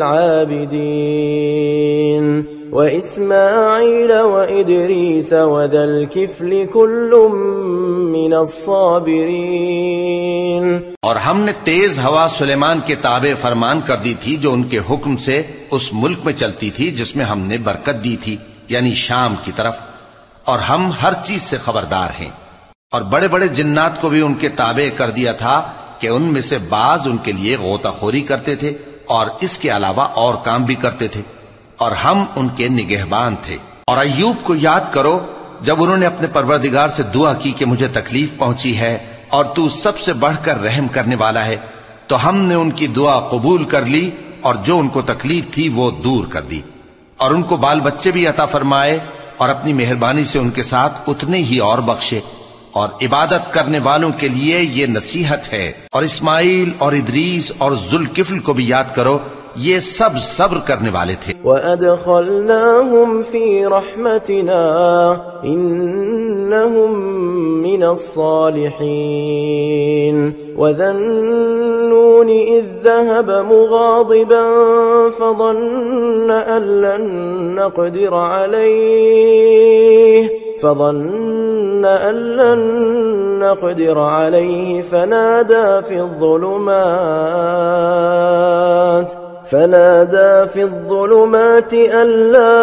للعابدين وإسماعيل وإدريس وذا الكفل كل من الصابرين۔ اور ہم نے تیز ہوا سلیمان کے تابع فرمان کر دی تھی جو ان کے حکم سے اس ملک میں چلتی تھی جس میں ہم نے برکت دی تھی، یعنی شام کی طرف، اور ہم ہر چیز سے خبردار ہیں۔ اور بڑے بڑے جنات کو بھی ان کے تابع کر دیا تھا کہ ان میں سے بعض ان کے لیے غوطہ خوری کرتے تھے اور اس کے علاوہ اور کام بھی کرتے تھے، اور ہم ان کے نگہبان تھے۔ اور ایوب کو یاد کرو جب انہوں نے اپنے پروردگار سے دعا کی کہ مجھے تکلیف پہنچی ہے اور تو سب سے بڑھ کر رحم کرنے والا ہے، تو ہم نے ان کی دعا قبول کر لی اور جو ان کو تکلیف تھی وہ دور کر دی، اور ان کو بال بچے بھی عطا فرمائے اور اپنی مہربانی سے ان کے ساتھ اتنے ہی اور بخشے۔ اور عبادت کرنے والوں کے لیے یہ نصیحت ہے۔ اور اسماعیل اور ادریس اور ذوالکفل کو بھی یاد کرو، یہ سب صبر کرنے والے تھے۔ وَأَدْخَلْنَاهُمْ فِي رَحْمَتِنَا إِنَّهُمْ مِنَ الصَّالِحِينَ وَذَا النُّونِ إِذ ذَّهَبَ مُغَاضِبًا فَظَنَّ أَن لَّن نَّقْدِرَ عَلَيْهِ فَظَنَّ أن لن نقدر عليه فنادى في الظلمات فنادى في الظلمات أن لا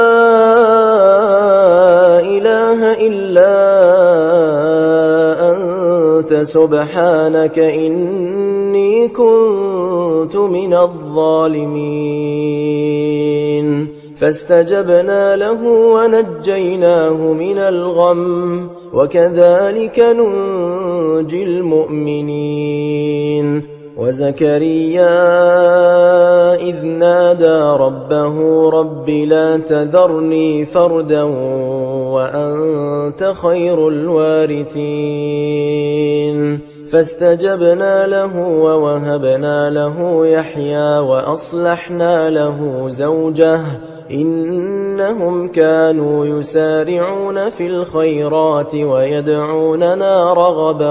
إله إلا أنت سبحانك إني كنت من الظالمين فاستجبنا له ونجيناه من الغم وكذلك ننجي المؤمنين وزكريا إذ نادى ربه رب لا تذرني فردا وأنت خير الوارثين فاستجبنا له ووهبنا له يحيى وأصلحنا له زوجه إنهم كانوا يسارعون في الخيرات ويدعوننا رغبا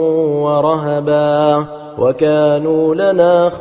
ورهبا وكانوا لنا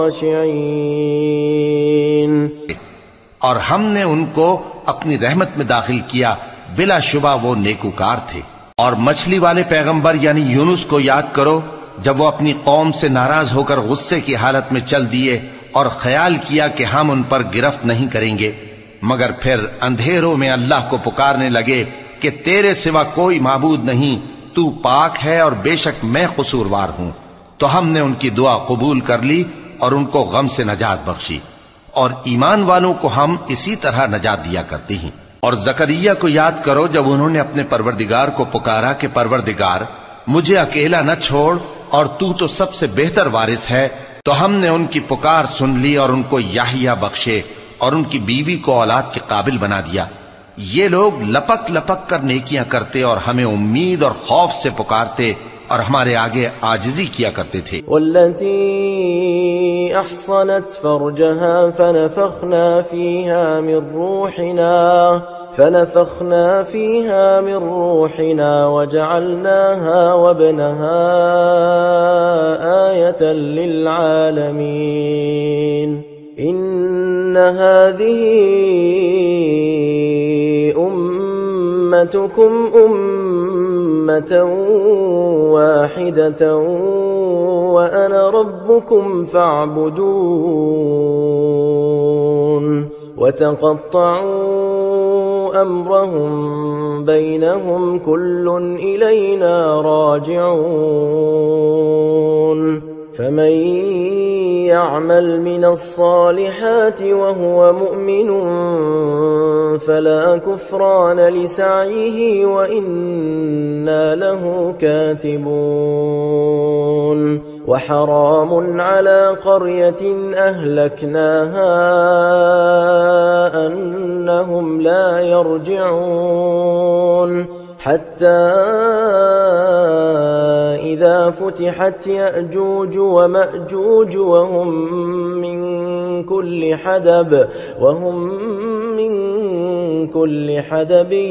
خاشعين और हमने उनको अपनी रहमत में दाखिल किया, बिला शुबा वो नेकूकार थे। और मछली वाले पैगंबर यानी यूनुस को याद करो, जब वो अपनी कौम से नाराज होकर गुस्से की हालत में चल दिए और ख्याल किया कि हम उन पर गिरफ्त नहीं करेंगे, मगर फिर अंधेरों में अल्लाह को पुकारने लगे कि तेरे सिवा कोई माबूद नहीं, तू पाक है और बेशक मैं कसूरवार हूं। तो हमने उनकी दुआ कबूल कर ली और उनको गम से नजात बख्शी, और ईमान वालों को हम इसी तरह नजात दिया करते हैं। और जकरिया को याद करो, जब उन्होंने अपने परवरदिगार को पुकारा कि परवरदिगार मुझे अकेला न छोड़ और तू तो सबसे बेहतर वारिस है, तो हमने उनकी पुकार सुन ली और उनको याहिया बख्शे और उनकी बीवी को औलाद के काबिल बना दिया। ये लोग लपक लपक कर नेकियां करते और हमें उम्मीद और खौफ से पुकारते और हमारे आगे आजिजी किया करते थे। वल्लती अहसनत फरजहा फनफखना फीहा मिन रूहिना फनफखना फीहा मिन रूहिना वजअलनाहा वब्नहा आयतन लिलआलमीन इन्न हाज़िही उम्मतुकुम उम्मतन वाहिदतन व अना रब्बुकुम फ़अब्दून वतक़त्तअू अम्रहुम बैनहुम कुल्लुन इलैना राजिऊन फमन यअमल मिनस्सालिहाति वहुव मुमिन फला कुफ्रान लिसअयिहि व इन्ना लहु कातिबून वहराम अला क़र्यतिन अहलकनाहा अन्नहुम ला यरजिऊन हत्ता इज़ा फुतिहत यअजूज वमअजूज वहुम मिन कुल्लि हदब वहुम मिन कुल्लि हदबिन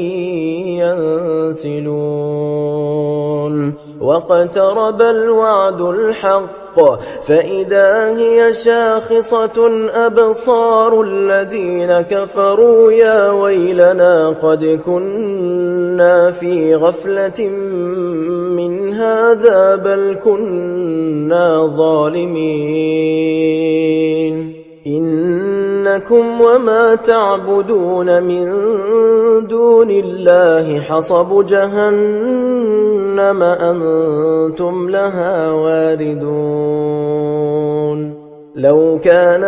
यंसिलून वक़तरबल वअदुल हक़्क़ فإذا هي شاخصة أبصار الذين كفروا يا ويلنا قد كنا في غفلة من هذا بل كنا ظالمين إنكم وما تعبدون من دون الله حصب جهنم أنتم لها واردون لو كان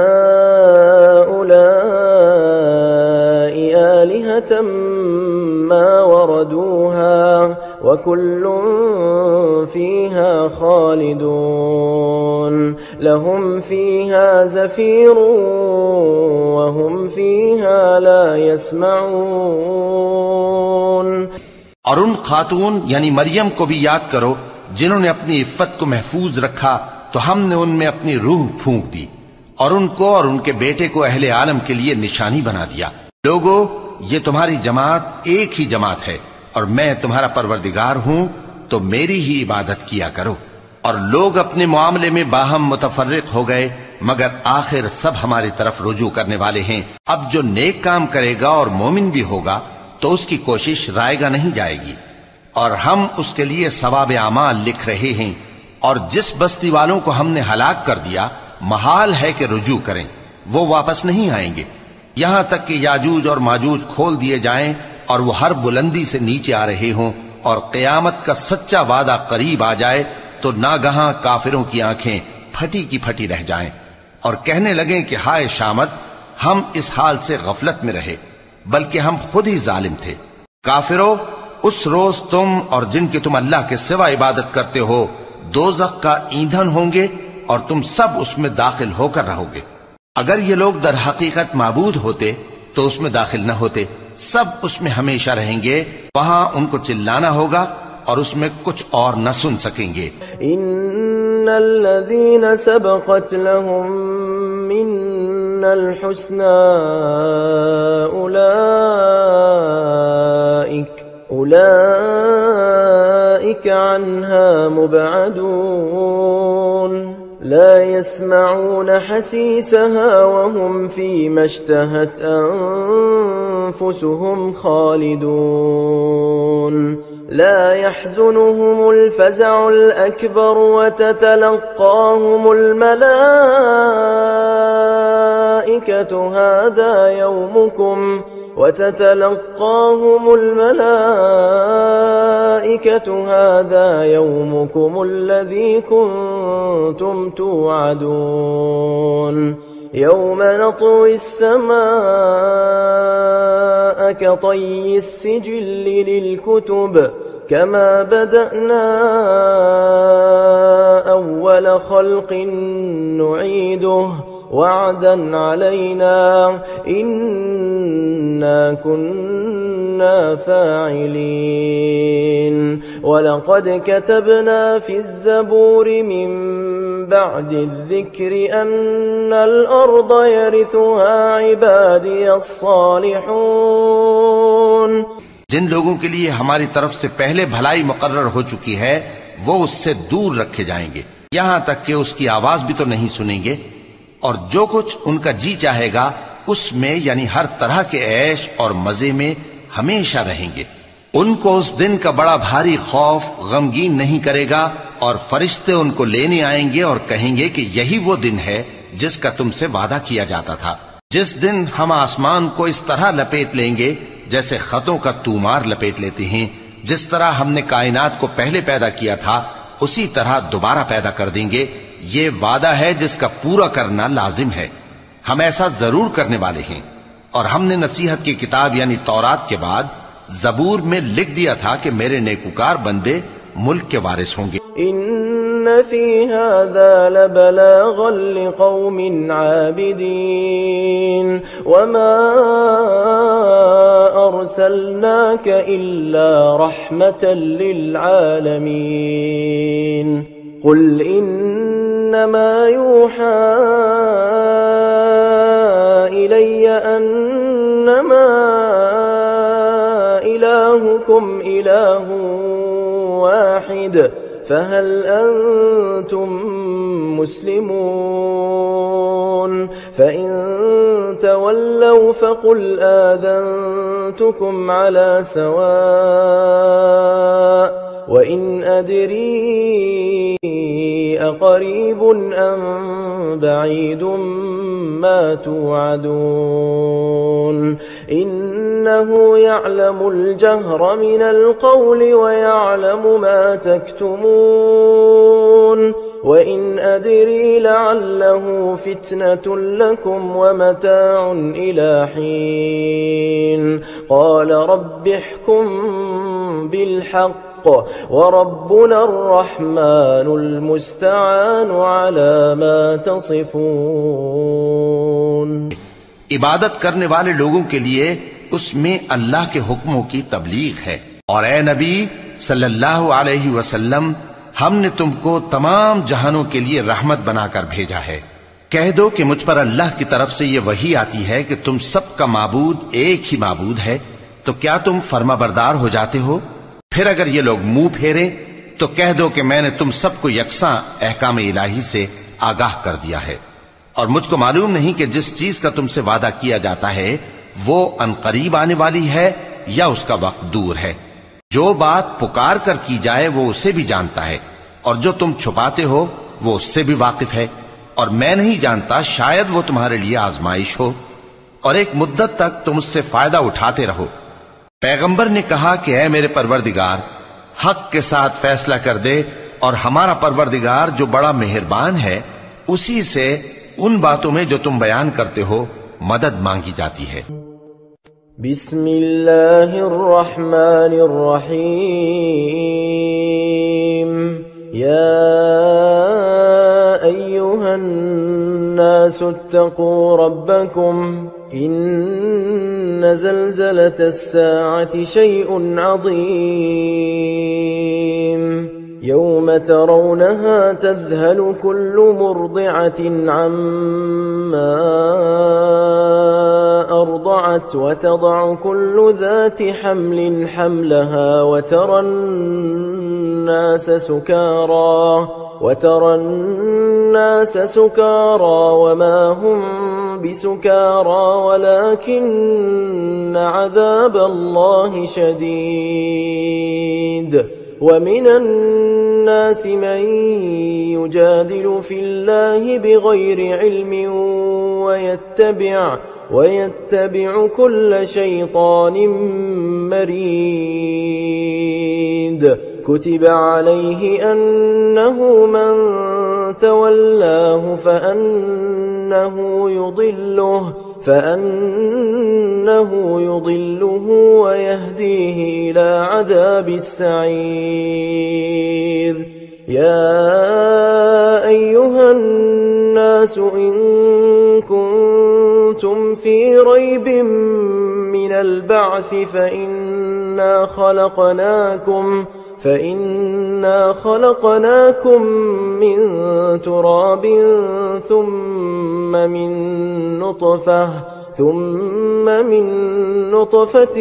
هؤلاء آلهة ما وردوها وكل فيها خالدون لهم فيها زفير وهم فيها لا يسمعون। और उन खातून यानी मरियम को भी याद करो जिन्होंने अपनी इफ्फत को महफूज रखा, तो हमने उनमें अपनी रूह फूंक दी और उनको और उनके बेटे को अहले आलम के लिए निशानी बना दिया। लोगों, ये तुम्हारी जमात एक ही जमात है और मैं तुम्हारा परवरदिगार हूं, तो मेरी ही इबादत किया करो। और लोग अपने मामले में बाहम मुतफर्रिक हो गए, मगर आखिर सब हमारी तरफ रुजू करने वाले हैं। अब जो नेक काम करेगा और मोमिन भी होगा तो उसकी कोशिश रायगा नहीं जाएगी। اور ہم اس کے لیے ثواب اعمال لکھ رہے ہیں، اور جس بستی والوں کو ہم نے ہلاک کر دیا محال ہے کہ رجوع کریں، وہ واپس نہیں آئیں گے، یہاں تک کہ یاجوج اور ماجوج کھول دیے جائیں اور وہ ہر بلندی سے نیچے آ رہے ہوں، اور قیامت کا سچا وعدہ قریب آ جائے تو ناگہاں کافروں کی آنکھیں پھٹی کی پھٹی رہ جائیں اور کہنے لگیں کہ ہائے شامت، ہم اس حال سے غفلت میں رہے بلکہ ہم خود ہی ظالم تھے۔ کافرو، اس روز تم اور جن کی تم اللہ کے سوا عبادت کرتے ہو دوزخ کا ایندھن ہوں گے اور تم سب اس میں داخل ہو کر رہو گے۔ اگر یہ لوگ در حقیقت معبود ہوتے تو اس میں داخل نہ ہوتے، سب اس میں ہمیشہ رہیں گے، وہاں ان کو چلانا ہوگا اور اس میں کچھ اور نہ سن سکیں گے۔ ان الذين سبقت لهم منا الحسنى اولئك اولئك عنها مبعدون لا يسمعون حسيسها وهم فيما اشتهت أنفسهم خالدون لا يحزنهم الفزع الأكبر وتتلقاهم الملائكة هذا يومكم وتتلقاهم الملائكة هذا يومكم الذي كنتم توعدون يوم نطوي السماء كطي السجل للكتب كما بدأنا أول خلق نعيده وعدا علينا إنا كنا فاعلين ولقد كتبنا في الزبور من بعد الذكر أن الأرض يرثها عبادي الصالحون۔ جن لوگوں کے لیے ہماری طرف سے پہلے بھلائی مقرر ہو چکی ہے وہ اس سے دور رکھے جائیں گے، یہاں تک کہ اس کی آواز بھی تو نہیں سنیں گے، اور جو کچھ ان کا جی چاہے گا اس میں یعنی ہر طرح کے عیش اور مزے میں ہمیشہ رہیں گے۔ ان کو اس دن کا بڑا بھاری خوف غمگین نہیں کرے گا، اور فرشتے ان کو لینے آئیں گے اور کہیں گے کہ یہی وہ دن ہے جس کا تم سے وعدہ کیا جاتا تھا، جس دن ہم آسمان کو اس طرح لپیٹ لیں گے جیسے خطوں کا تومار لپیٹ لیتے ہیں، جس طرح ہم نے کائنات کو پہلے پیدا کیا تھا اسی طرح دوبارہ پیدا کر دیں گے۔ یہ وعدہ ہے جس کا پورا کرنا لازم ہے، ہم ایسا ضرور کرنے والے ہیں۔ اور ہم نے نصیحت کی کتاب یعنی تورات کے بعد زبور میں لکھ دیا تھا کہ میرے نیکوکار بندے ملک کے وارث ہوں گے۔ ان فی هذا لبلاغا لقوم عابدین وما ارسلناک الا رحمة للعالمین قل انما يوحى الي انما الهكم اله واحد فهل أنتم مسلمون فإن تولوا فقل آذنتكم على سواء وإن أدري أقريب أم بعيد ما توعدون إنه يعلم الجهر من القول ويعلم ما تكتمون وإن أدري لعله فتنة لكم ومتاع إلى حين قال رب احكم بالحق وربنا الرحمن المستعان على ما تصفون۔ عبادت کرنے والے لوگوں کے لیے اس میں اللہ کے حکموں کی تبلیغ ہے، اور اے نبی صلی اللہ علیہ وسلم ہم نے تم کو تمام جہانوں کے لیے رحمت بنا کر بھیجا ہے۔ کہہ دو کہ مجھ پر اللہ کی طرف سے یہ وحی آتی ہے کہ تم سب کا معبود ایک ہی معبود ہے، تو کیا تم فرما بردار ہو جاتے ہو؟ پھر اگر یہ لوگ منہ پھیریں تو کہہ دو کہ میں نے تم سب کو یکساں احکام الہی سے آگاہ کر دیا ہے، اور مجھ کو معلوم نہیں کہ جس چیز کا تم سے وعدہ کیا جاتا ہے وہ ان قریب آنے والی ہے یا اس کا وقت دور ہے۔ जो बात पुकार कर की जाए वो उसे भी जानता है, और जो तुम छुपाते हो वो उससे भी वाकिफ है। और मैं नहीं जानता, शायद वो तुम्हारे लिए आजमाइश हो, और एक मुद्दत तक तुम उससे फायदा उठाते रहो। पैगंबर ने कहा कि ऐ मेरे परवरदिगार, हक के साथ फैसला कर दे, और हमारा परवरदिगार जो बड़ा मेहरबान है, उसी से उन बातों में जो तुम बयान करते हो मदद मांगी जाती है। बिस्मिल्लाहिर रहमानिर रहीम। या अय्युहन नासु इत्तक़ू रब्बकुम इन्न ज़लज़लतस साअति शैउन अज़ीम। यौम तरौनहा तज़हलु कुल्लु मुर्दिअतिन अम्मा अर्दअत वतदअ कुल्लु ज़ाति हम्लिन हम्लहा वतरा अन्नास सुकारा वतरा अन्नास सुकारा वमा हुम बिसुकारा वलाकिन्न अज़ाबल्लाहि शदीद। ومن الناس من يجادل في الله بغير علم ويتبع ويتبع كل شيطان مريد كتب عليه أنه من تولاه فأنه يضله فأنه يضله ويهديه إلى عذاب السعير. يا أيها الناس إن كنتم في ريب من البعث فإنا خلقناكم فإنا خلقناكم من تراب ثم من نطفة ثم من نطفة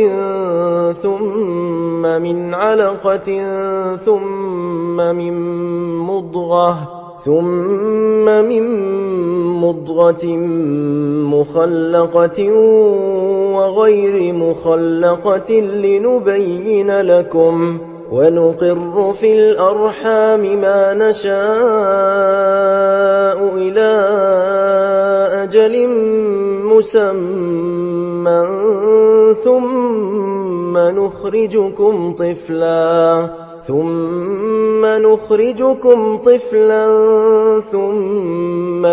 ثم من علقة ثم من مضغة ثم من مضغة مخلقة وغير مخلقة لنبين لكم ونقر في الأرحام ما نشاء إلى أجل مسمى ثم نخرجكم طفلا ثم نخرجكم طفلا ثم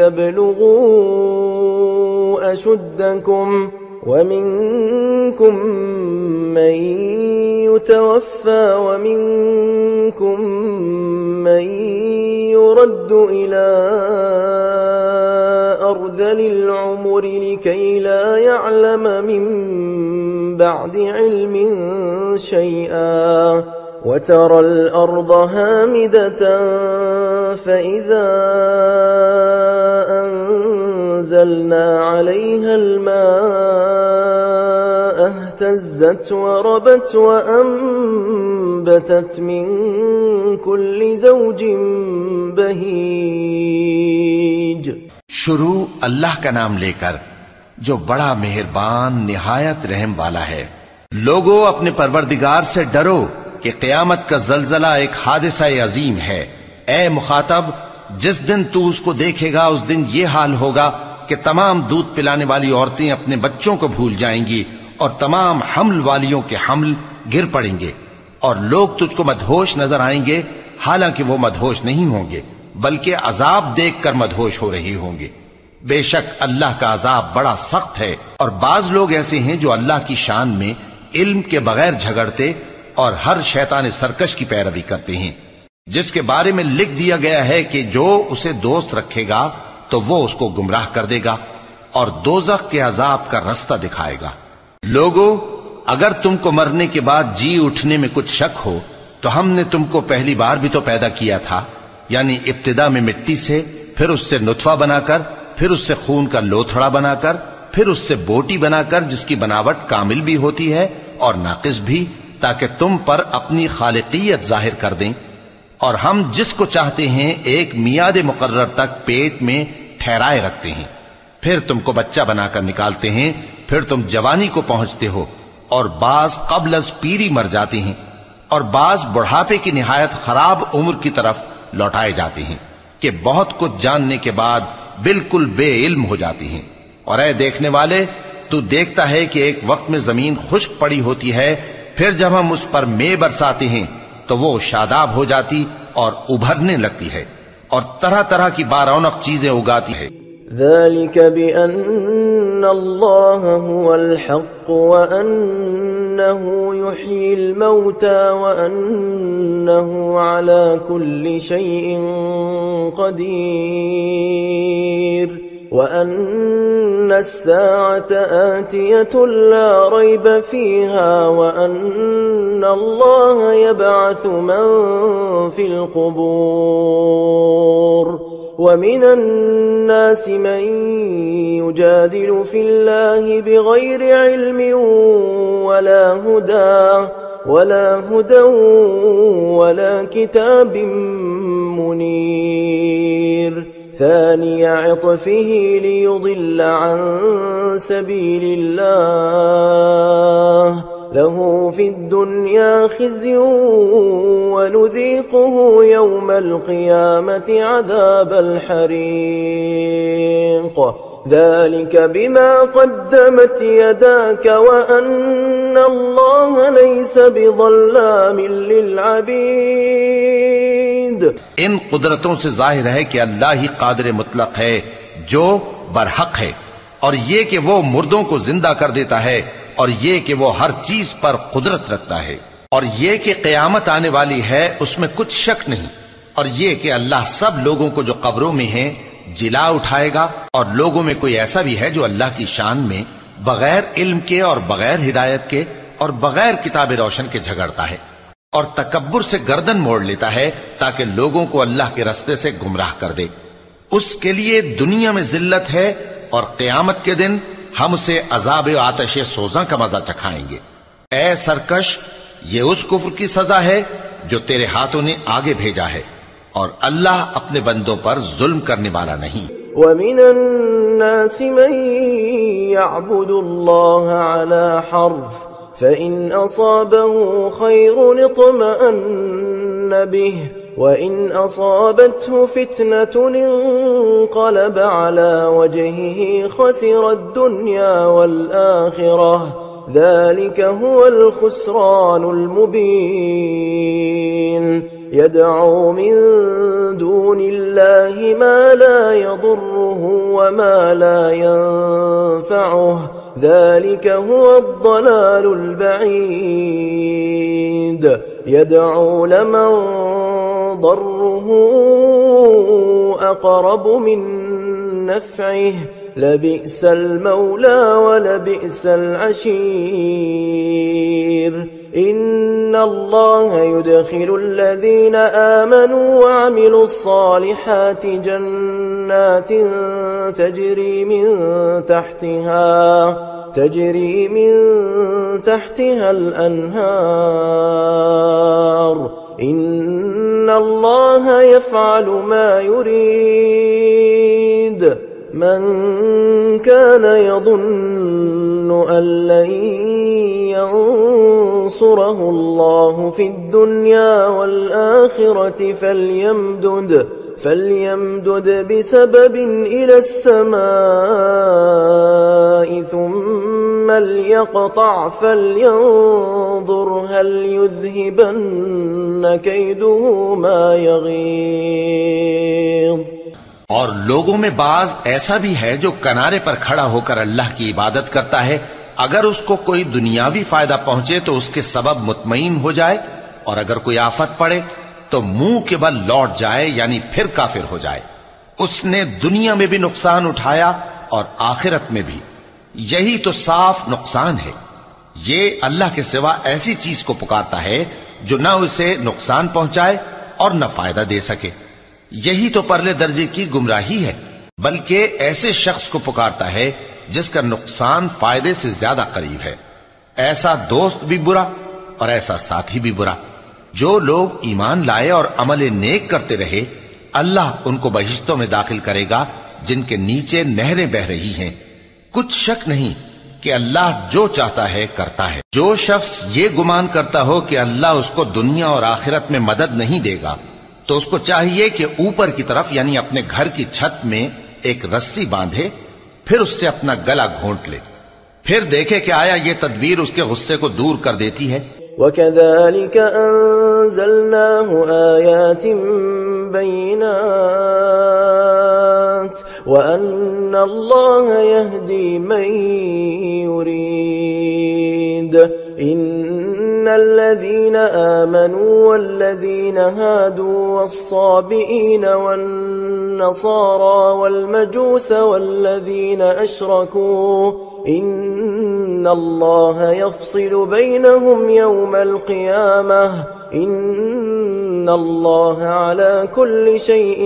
لتبلغوا أشدكم ومنكم من يتوفى ومنكم من يرد إلى أرذل العمر لكي لا يعلم من بعد علم شيئا وترى الأرض هامدة فإذا أنزلنا عليها الماء اهتزت وربت وأنبتت من كل زوج بهيج। शुरू अल्लाह का नाम लेकर जो बड़ा मेहरबान निहायत रहम वाला है। लोगों, अपने परवरदिगार से डरो कि क़यामत का जलजला एक हादिसा अजीम है। ए मुखातब, जिस दिन तू उसको देखेगा उस दिन ये हाल होगा कि तमाम दूध पिलाने वाली औरतें अपने बच्चों को भूल जाएंगी और तमाम हमल वालियों के हमल गिर पड़ेंगे और लोग तुझको मदहोश नजर आएंगे, हालांकि वो मदहोश नहीं होंगे बल्कि अजाब देखकर मदहोश हो रही होंगे। बेशक अल्लाह का अजाब बड़ा सख्त है। और बाज लोग ऐसे हैं जो अल्लाह की शान में इल्म के बगैर झगड़ते और हर शैतान सरकश की पैरवी करते हैं, जिसके बारे में लिख दिया गया है कि जो उसे दोस्त रखेगा तो वो उसको गुमराह कर देगा और दोज़ख के अजाब का रास्ता दिखाएगा। लोगों, अगर तुमको मरने के बाद जी उठने में कुछ शक हो तो हमने तुमको पहली बार भी तो पैदा किया था, यानी इब्तिदा में मिट्टी से, फिर उससे नुतफा बनाकर, फिर उससे खून का लोथड़ा बनाकर, फिर उससे बोटी बनाकर जिसकी बनावट कामिल भी होती है और नाकिस भी, ताकि तुम पर अपनी खालिकियत जाहिर कर दें। और हम जिसको चाहते हैं एक मियाद मुकर्रर तक पेट में ठहराए रखते हैं, फिर तुमको बच्चा बनाकर निकालते हैं, फिर तुम जवानी को पहुंचते हो और बाज कबलस पीरी मर जाते हैं اور بعض بڑھاپے کی نہایت خراب عمر کی طرف لوٹائے جاتے ہیں کہ بہت کچھ جاننے کے بعد بالکل بے علم ہو جاتی ہیں۔ اور اے دیکھنے والے، تو دیکھتا ہے کہ ایک وقت میں زمین خشک پڑی ہوتی ہے، پھر جب ہم اس پر مے برساتے ہیں تو وہ شاداب ہو جاتی اور ابھرنے لگتی ہے اور طرح طرح کی بارونق چیزیں اگاتی ہے۔ ذلك بأن الله هو الحق وأنه يحيي الموتى وأنه على كل شيء قدير وأن الساعة آتية لا ريب فيها وأن الله يبعث من في القبور ومن الناس من يجادل في الله بغير علم ولا هدى ولا هدى ولا كتاب منير ثاني عطفه ليضل عن سبيل الله له في الدنيا خزي ونذيقه يوم القيامة عذاب الحريق ذلك بما قدمت يداك وأن الله ليس بظلام للعبيد۔ ان قدرتوں سے ظاہر ہے کہ اللہ ہی قادر مطلق ہے جو برحق ہے، اور یہ کہ وہ مردوں کو زندہ کر دیتا ہے، اور یہ کہ وہ ہر چیز پر قدرت رکھتا ہے، اور یہ کہ قیامت آنے والی ہے اس میں کچھ شک نہیں، اور یہ کہ اللہ سب لوگوں کو جو قبروں میں ہیں جلا اٹھائے گا، اور لوگوں میں کوئی ایسا بھی ہے جو اللہ کی شان میں بغیر علم کے اور بغیر ہدایت کے اور بغیر کتاب روشن کے جھگڑتا ہے اور تکبر سے گردن موڑ لیتا ہے تاکہ لوگوں کو اللہ کے رستے سے گمراہ کر دے۔ اس کے لیے دنیا میں ذلت ہے اور قیامت کے دن ہم اسے عذاب آتش سوزاں کا مزہ چکھائیں گے۔ اے سرکش، یہ اس کفر کی سزا ہے جو تیرے ہاتھوں نے آگے بھیجا ہے، اور اللہ اپنے بندوں پر ظلم کرنے والا نہیں۔ وَمِنَ النَّاسِ مَن يَعْبُدُ اللَّهَ عَلَى حَرْفٍ فَإِنْ أَصَابَهُ خَيْرٌ اطْمَأَنَّ بِهِ وَإِنْ أَصَابَتْهُ فِتْنَةٌ انقَلَبَ عَلَى وَجْهِهِ خَسِرَ الدُّنْيَا وَالْآخِرَةَ ذلك هو الخسران المبين يدعو من دون الله ما لا يضره وما لا ينفعه ذلك هو الضلال البعيد يدعو لمن ضره أقرب من نفعه لبئس المولى ولبئس العشير إن الله يدخل الذين آمنوا وعملوا الصالحات جنات تجري من تحتها تجري من تحتها الأنهار إن الله يفعل ما يريد من كان يظن أن لن ينصره الله في الدنيا والآخرة فليمدد فليمدد بسبب إلى السماء ثم ليقطع فلينظر هل يذهبن كيده ما يغيظ۔ اور لوگوں میں بعض ایسا بھی ہے جو کنارے پر کھڑا ہو کر اللہ کی عبادت کرتا ہے، اگر اس کو کوئی دنیاوی فائدہ پہنچے تو اس کے سبب مطمئن ہو جائے، اور اگر کوئی آفت پڑے تو منہ کے بل لوٹ جائے، یعنی پھر کافر ہو جائے۔ اس نے دنیا میں بھی نقصان اٹھایا اور آخرت میں بھی، یہی تو صاف نقصان ہے۔ یہ اللہ کے سوا ایسی چیز کو پکارتا ہے جو نہ اسے نقصان پہنچائے اور نہ فائدہ دے سکے، یہی تو پرلے درجے کی گمراہی ہے۔ بلکہ ایسے شخص کو پکارتا ہے جس کا نقصان فائدے سے زیادہ قریب ہے۔ ایسا دوست بھی برا اور ایسا ساتھی بھی برا۔ جو لوگ ایمان لائے اور عمل نیک کرتے رہے، اللہ ان کو بہشتوں میں داخل کرے گا جن کے نیچے نہریں بہہ رہی ہیں۔ کچھ شک نہیں کہ اللہ جو چاہتا ہے کرتا ہے۔ جو شخص یہ گمان کرتا ہو کہ اللہ اس کو دنیا اور آخرت میں مدد نہیں دے گا تو اس کو چاہیے کہ اوپر کی طرف یعنی اپنے گھر کی چھت میں ایک رسی باندھے، پھر اس سے اپنا گلا گھونٹ لے، پھر دیکھے کہ آیا یہ تدبیر اس کے غصے کو دور کر دیتی ہے۔ وَكَذَلِكَ أَنزَلْنَاهُ آيَاتٍ بَيِّنَاتٍ وَأَنَّ اللَّهَ يَهْدِي مَن يُرِيدُ إِنَّ الَّذِينَ آمَنُوا وَالَّذِينَ هَادُوا وَالصَّابِئِينَ وَالنَّصَارَى وَالْمَجُوسَ وَالَّذِينَ أَشْرَكُوا إِنَّ اللَّهَ يَفْصِلُ بَيْنَهُمْ يَوْمَ الْقِيَامَةِ إِنَّ اللَّهَ عَلَى كُلِّ شَيْءٍ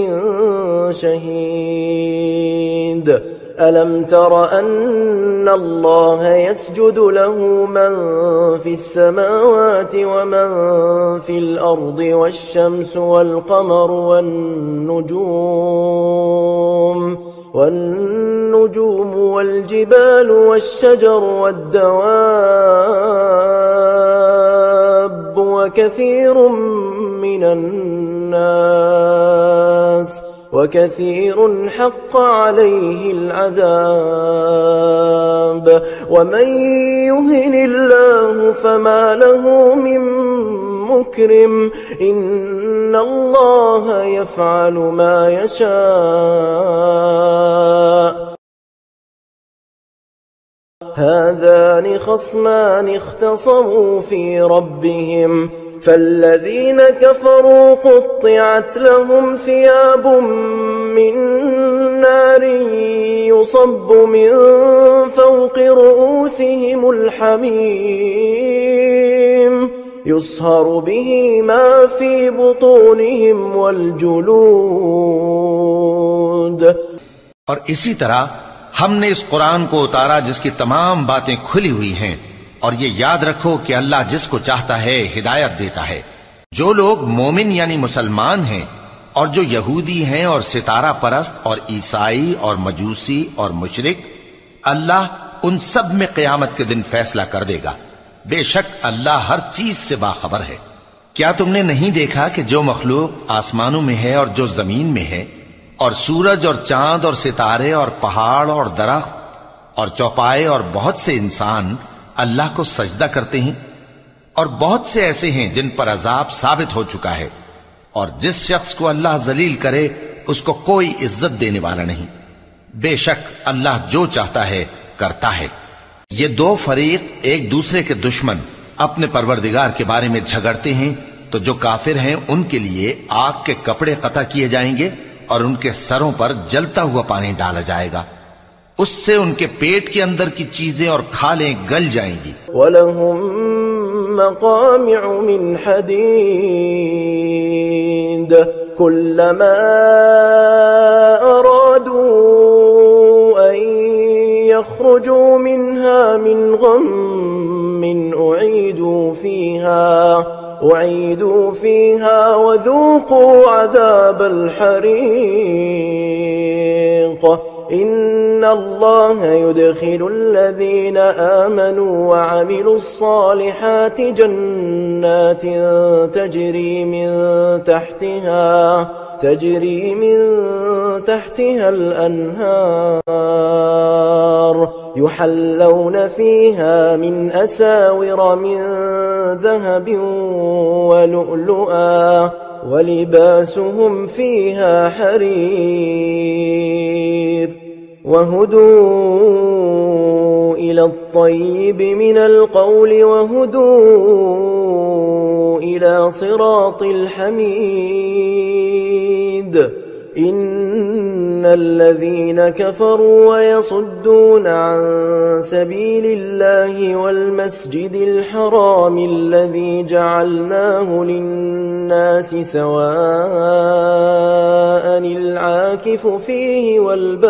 شَهِيدٌ أَلَمْ تَرَ أَنَّ اللَّهَ يَسْجُدُ لَهُ مَن فِي السَّمَاوَاتِ وَمَن فِي الْأَرْضِ وَالشَّمْسُ وَالْقَمَرُ وَالنُّجُومُ والنجوم والجبال والشجر والدواب وكثير من الناس وكثير حق عليه العذاب ومن يهن الله فما له من مكرم إن الله يفعل ما يشاء هذان خصمان اختصموا في ربهم فالذين كفروا قطعت لهم ثياب من نار يصب من فوق رؤوسهم الحميم يصهر به ما في بطونهم والجلود۔ اور اسی طرح ہم نے اس قرآن کو اتارا جس کی تمام باتیں کھلی ہوئی ہیں، اور یہ یاد رکھو کہ اللہ جس کو چاہتا ہے ہدایت دیتا ہے۔ جو لوگ مومن یعنی مسلمان ہیں اور جو یہودی ہیں اور ستارہ پرست اور عیسائی اور مجوسی اور مشرک، اللہ ان سب میں قیامت کے دن فیصلہ کر دے گا۔ بے شک اللہ ہر چیز سے باخبر ہے۔ کیا تم نے نہیں دیکھا کہ جو مخلوق آسمانوں میں ہے اور جو زمین میں ہے، اور سورج اور چاند اور ستارے اور پہاڑ اور درخت اور چوپائے اور بہت سے انسان اللہ کو سجدہ کرتے ہیں، اور بہت سے ایسے ہیں جن پر عذاب ثابت ہو چکا ہے، اور جس شخص کو اللہ ذلیل کرے اس کو کوئی عزت دینے والا نہیں۔ بے شک اللہ جو چاہتا ہے کرتا ہے۔ یہ دو فریق ایک دوسرے کے دشمن اپنے پروردگار کے بارے میں جھگڑتے ہیں، تو جو کافر ہیں ان کے لیے آگ کے کپڑے قطع کیے جائیں گے اور ان کے سروں پر جلتا ہوا پانی ڈالا جائے گا، اس سے ان کے پیٹ کے اندر کی چیزیں اور کھالیں گل جائیں گی۔ وَلَهُم مَّقَامِعُ مِنْ حَدِيدٍ كُلَّمَا أَرَادُوا أَن يَخْرُجُوا مِنْهَا مِنْ غَمٍّ أُعِيدُوا فِيهَا أُعِيدُوا فِيهَا وَذُوقُوا عَذَابَ الْحَرِيقِ إِنَّ اللَّهَ يُدْخِلُ الَّذِينَ آمَنُوا وَعَمِلُوا الصَّالِحَاتِ جَنَّاتٍ تَجْرِي مِن تَحْتِهَا تَجْرِي مِن تَحْتِهَا الْأَنْهَارُ يُحَلَّوْنَ فِيهَا مِنْ أَسَاوِرَ مِن ذَهَبٍ وَلُؤْلُؤًا وَلِبَاسُهُمْ فِيهَا حَرِيرٌ وَهُدُوا إِلَى الطَّيِّبِ مِنَ الْقَوْلِ وَهُدُوا إِلَى صِرَاطِ الْحَمِيدِ إِنَّ الَّذِينَ كَفَرُوا وَيَصُدُّونَ عَن سَبِيلِ اللَّهِ وَالْمَسْجِدِ الْحَرَامِ الَّذِي جَعَلْنَاهُ لِلنَّاسِ سَوَاءً الْعَاكِفُ فِيهِ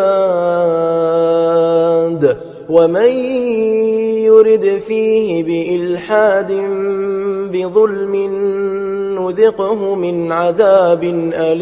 وَالْبَادِ وَمَن يُرِدْ فِيهِ بِإِلْحَادٍ بِظُلْمٍ نُذِقْهُ مِنْ عَذَابٍ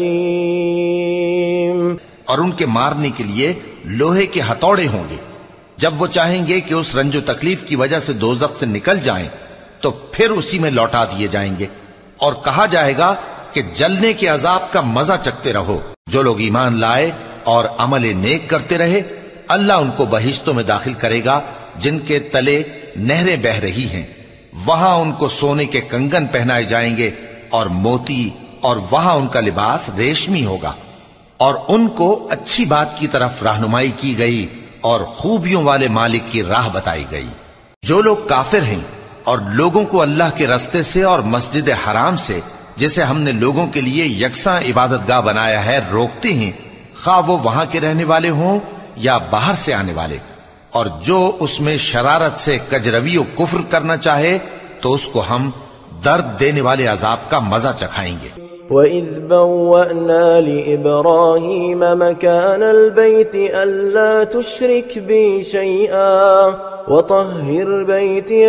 أَلِيمٍ۔ اور ان کے مارنے کے لیے لوہے کے ہتھوڑے ہوں گے जब वो चाहेंगे कि उस रंजो तकलीफ की वजह से दोज़ख से निकल जाएं, तो फिर उसी में लौटा दिए जाएंगे और कहा जाएगा कि जलने के अजाब का मजा चखते रहो। जो लोग ईमान लाए और अमल नेक करते रहे, अल्लाह उनको बहिश्तों में दाखिल करेगा जिनके तले नहरें बह रही हैं। वहां उनको सोने के कंगन पहनाए जाएंगे और मोती, और वहां उनका लिबास रेशमी होगा। और उनको अच्छी बात की तरफ रहनुमाई की गई और खूबियों वाले मालिक की राह बताई गई। जो लोग काफिर हैं और लोगों को अल्लाह के रस्ते से और मस्जिद हराम से, जिसे हमने लोगों के लिए यकसा इबादतगाह बनाया है, रोकते हैं, खा वो वहां के रहने वाले हों या बाहर से आने वाले। और जो उसमें शरारत से कजरवी और कुफ्र करना चाहे, तो उसको हम दर्द देने वाले अजाब का मजा चखाएंगे। वइज़ बव्वअना लिइब्राहीम मकानल बैति अल्ला तुश्रिक बी शैआ वतह्हिर बैति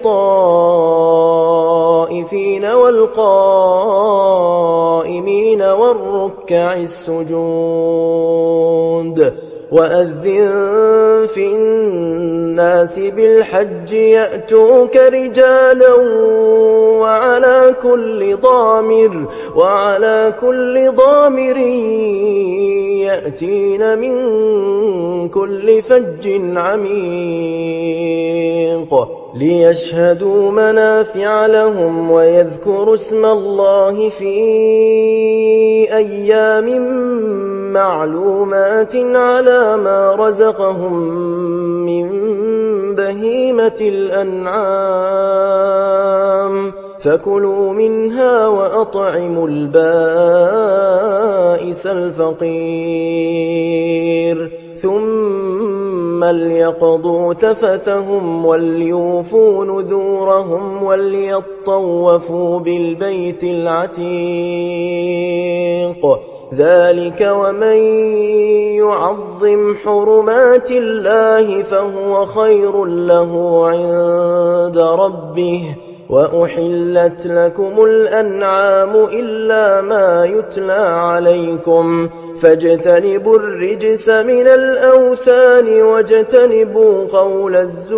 लित्ताइफीन वल्काइमीन वर्रुक्काइस सुजूद वअज़्ज़िन फिन्नास बिलहज्ज यअतूक रिजालन वअला कुल्लि दामिर वअला कुल्लि दामिर यअतीन मिन कुल्लि फज्जिन अमीक़ लियशहदू मनाफ़िअ लहुम वयज़कुरु इस्मल्लाहि फ़ी अय्यामिन मालूमात अला मा रज़क़हुम मिन बहीमतिल अन्आम फकुलू मिन्हा वअطعमूल बाइसल फ़क़ीर ثم ليقضوا تفثهم وليوفوا نذورهم وليطوفوا بالبيت العتيق ذلك ومن يعظم حرمات الله فهو خير له عند ربه وأحلت لكم الأنعام إلا ما يتلى عليكم فاجتنبوا الرجس من الأوثان واجتنبوا قول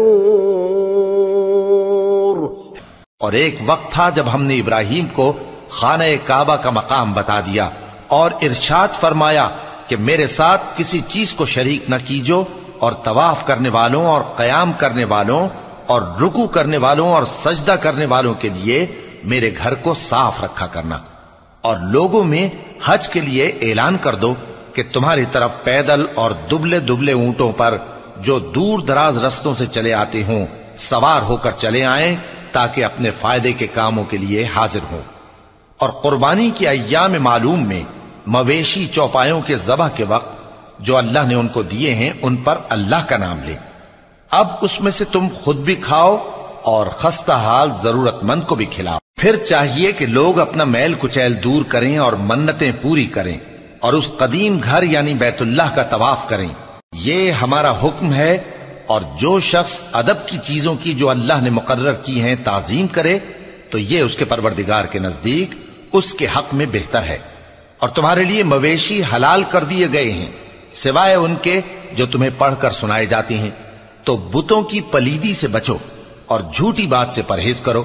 الزور। और एक वक्त था जब हमने इब्राहीम को खाने काबा का मकाम बता दिया और इरशाद फरमाया कि मेरे साथ किसी चीज को शरीक न कीजो, और तवाफ करने वालों और कयाम करने वालों और रुकू करने वालों और सजदा करने वालों के लिए मेरे घर को साफ रखा करना। और लोगों में हज के लिए ऐलान कर दो कि तुम्हारी तरफ पैदल और दुबले दुबले ऊंटों पर जो दूर दराज रस्तों से चले आते हों सवार होकर चले आएं, ताकि अपने फायदे के कामों के लिए हाजिर हों। और कुर्बानी की अय्याम मालूम में मवेशी चौपायों के ज़बह के वक्त जो अल्लाह ने उनको दिए हैं उन पर अल्लाह का नाम लें। अब उसमें से तुम खुद भी खाओ और खस्ता हाल जरूरतमंद को भी खिलाओ। फिर चाहिए कि लोग अपना मैल कुचैल दूर करें और मन्नतें पूरी करें और उस कदीम घर यानी बैतुल्लाह का तवाफ करें। ये हमारा हुक्म है। और जो शख्स अदब की चीजों की जो अल्लाह ने मुकर्रर की हैं ताजीम करे, तो ये उसके परवरदिगार के नजदीक उसके हक में बेहतर है। और तुम्हारे लिए मवेशी हलाल कर दिए गए हैं सिवाय उनके जो तुम्हें पढ़कर सुनाए जाती हैं। तो बुतों की पलीदी से बचो और झूठी बात से परहेज करो।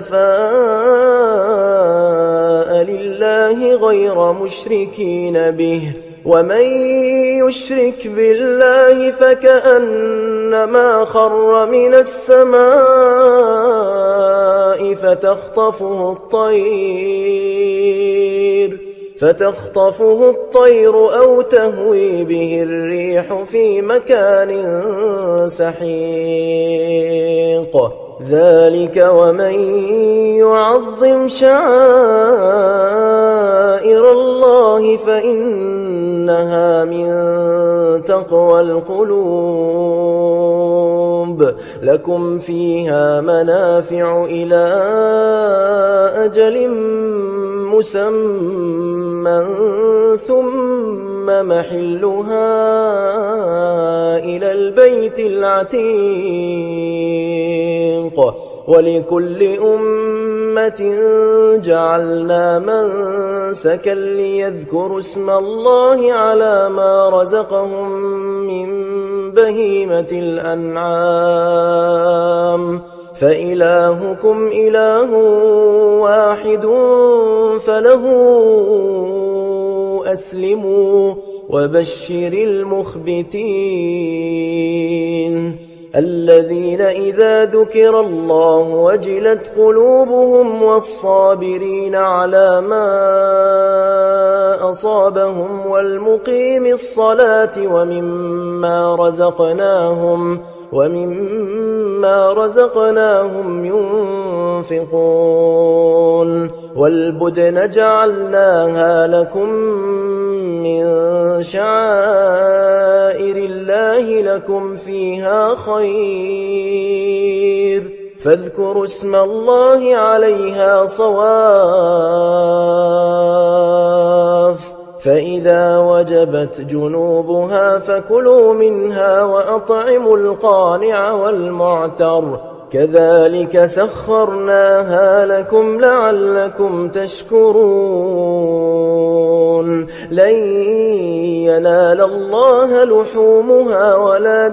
हुनफ़ा लिल्लाहि गैर मुश्रिकीन बिहि वमन युश्रिक बिल्लाहि फकअन्नमा खर्र मिनस समाइ फतख्तफुहु अत्तैर فتخطفه الطير أو تهوي به الريح في مكان سحيق ذلك ومن يعظم شعائر الله فإنها من تقوى القلوب لكم فيها منافع إلى أجل مسمى ثم محلها إلى البيت العتيق ولكل أمة جعلنا منسكا ليذكروا اسم الله على ما رزقهم من بهيمة الأنعام فإلهكم إله واحد فله أسلموا وبشر المخبتين الذين إذا ذكر الله وجلت قلوبهم والصابرين على ما أصابهم والمقيم الصلاة ومما رزقناهم ومما رزقناهم ينفقون والبدن جعلناها لكم من شعائر الله لكم فيها خير فاذكروا اسم الله عليها صواف فإذا وجبت جنوبها فكلوا منها وأطعموا القانع والمعتر كذلك سخرناها لكم لعلكم تشكرون لن ينال الله لحومها ولا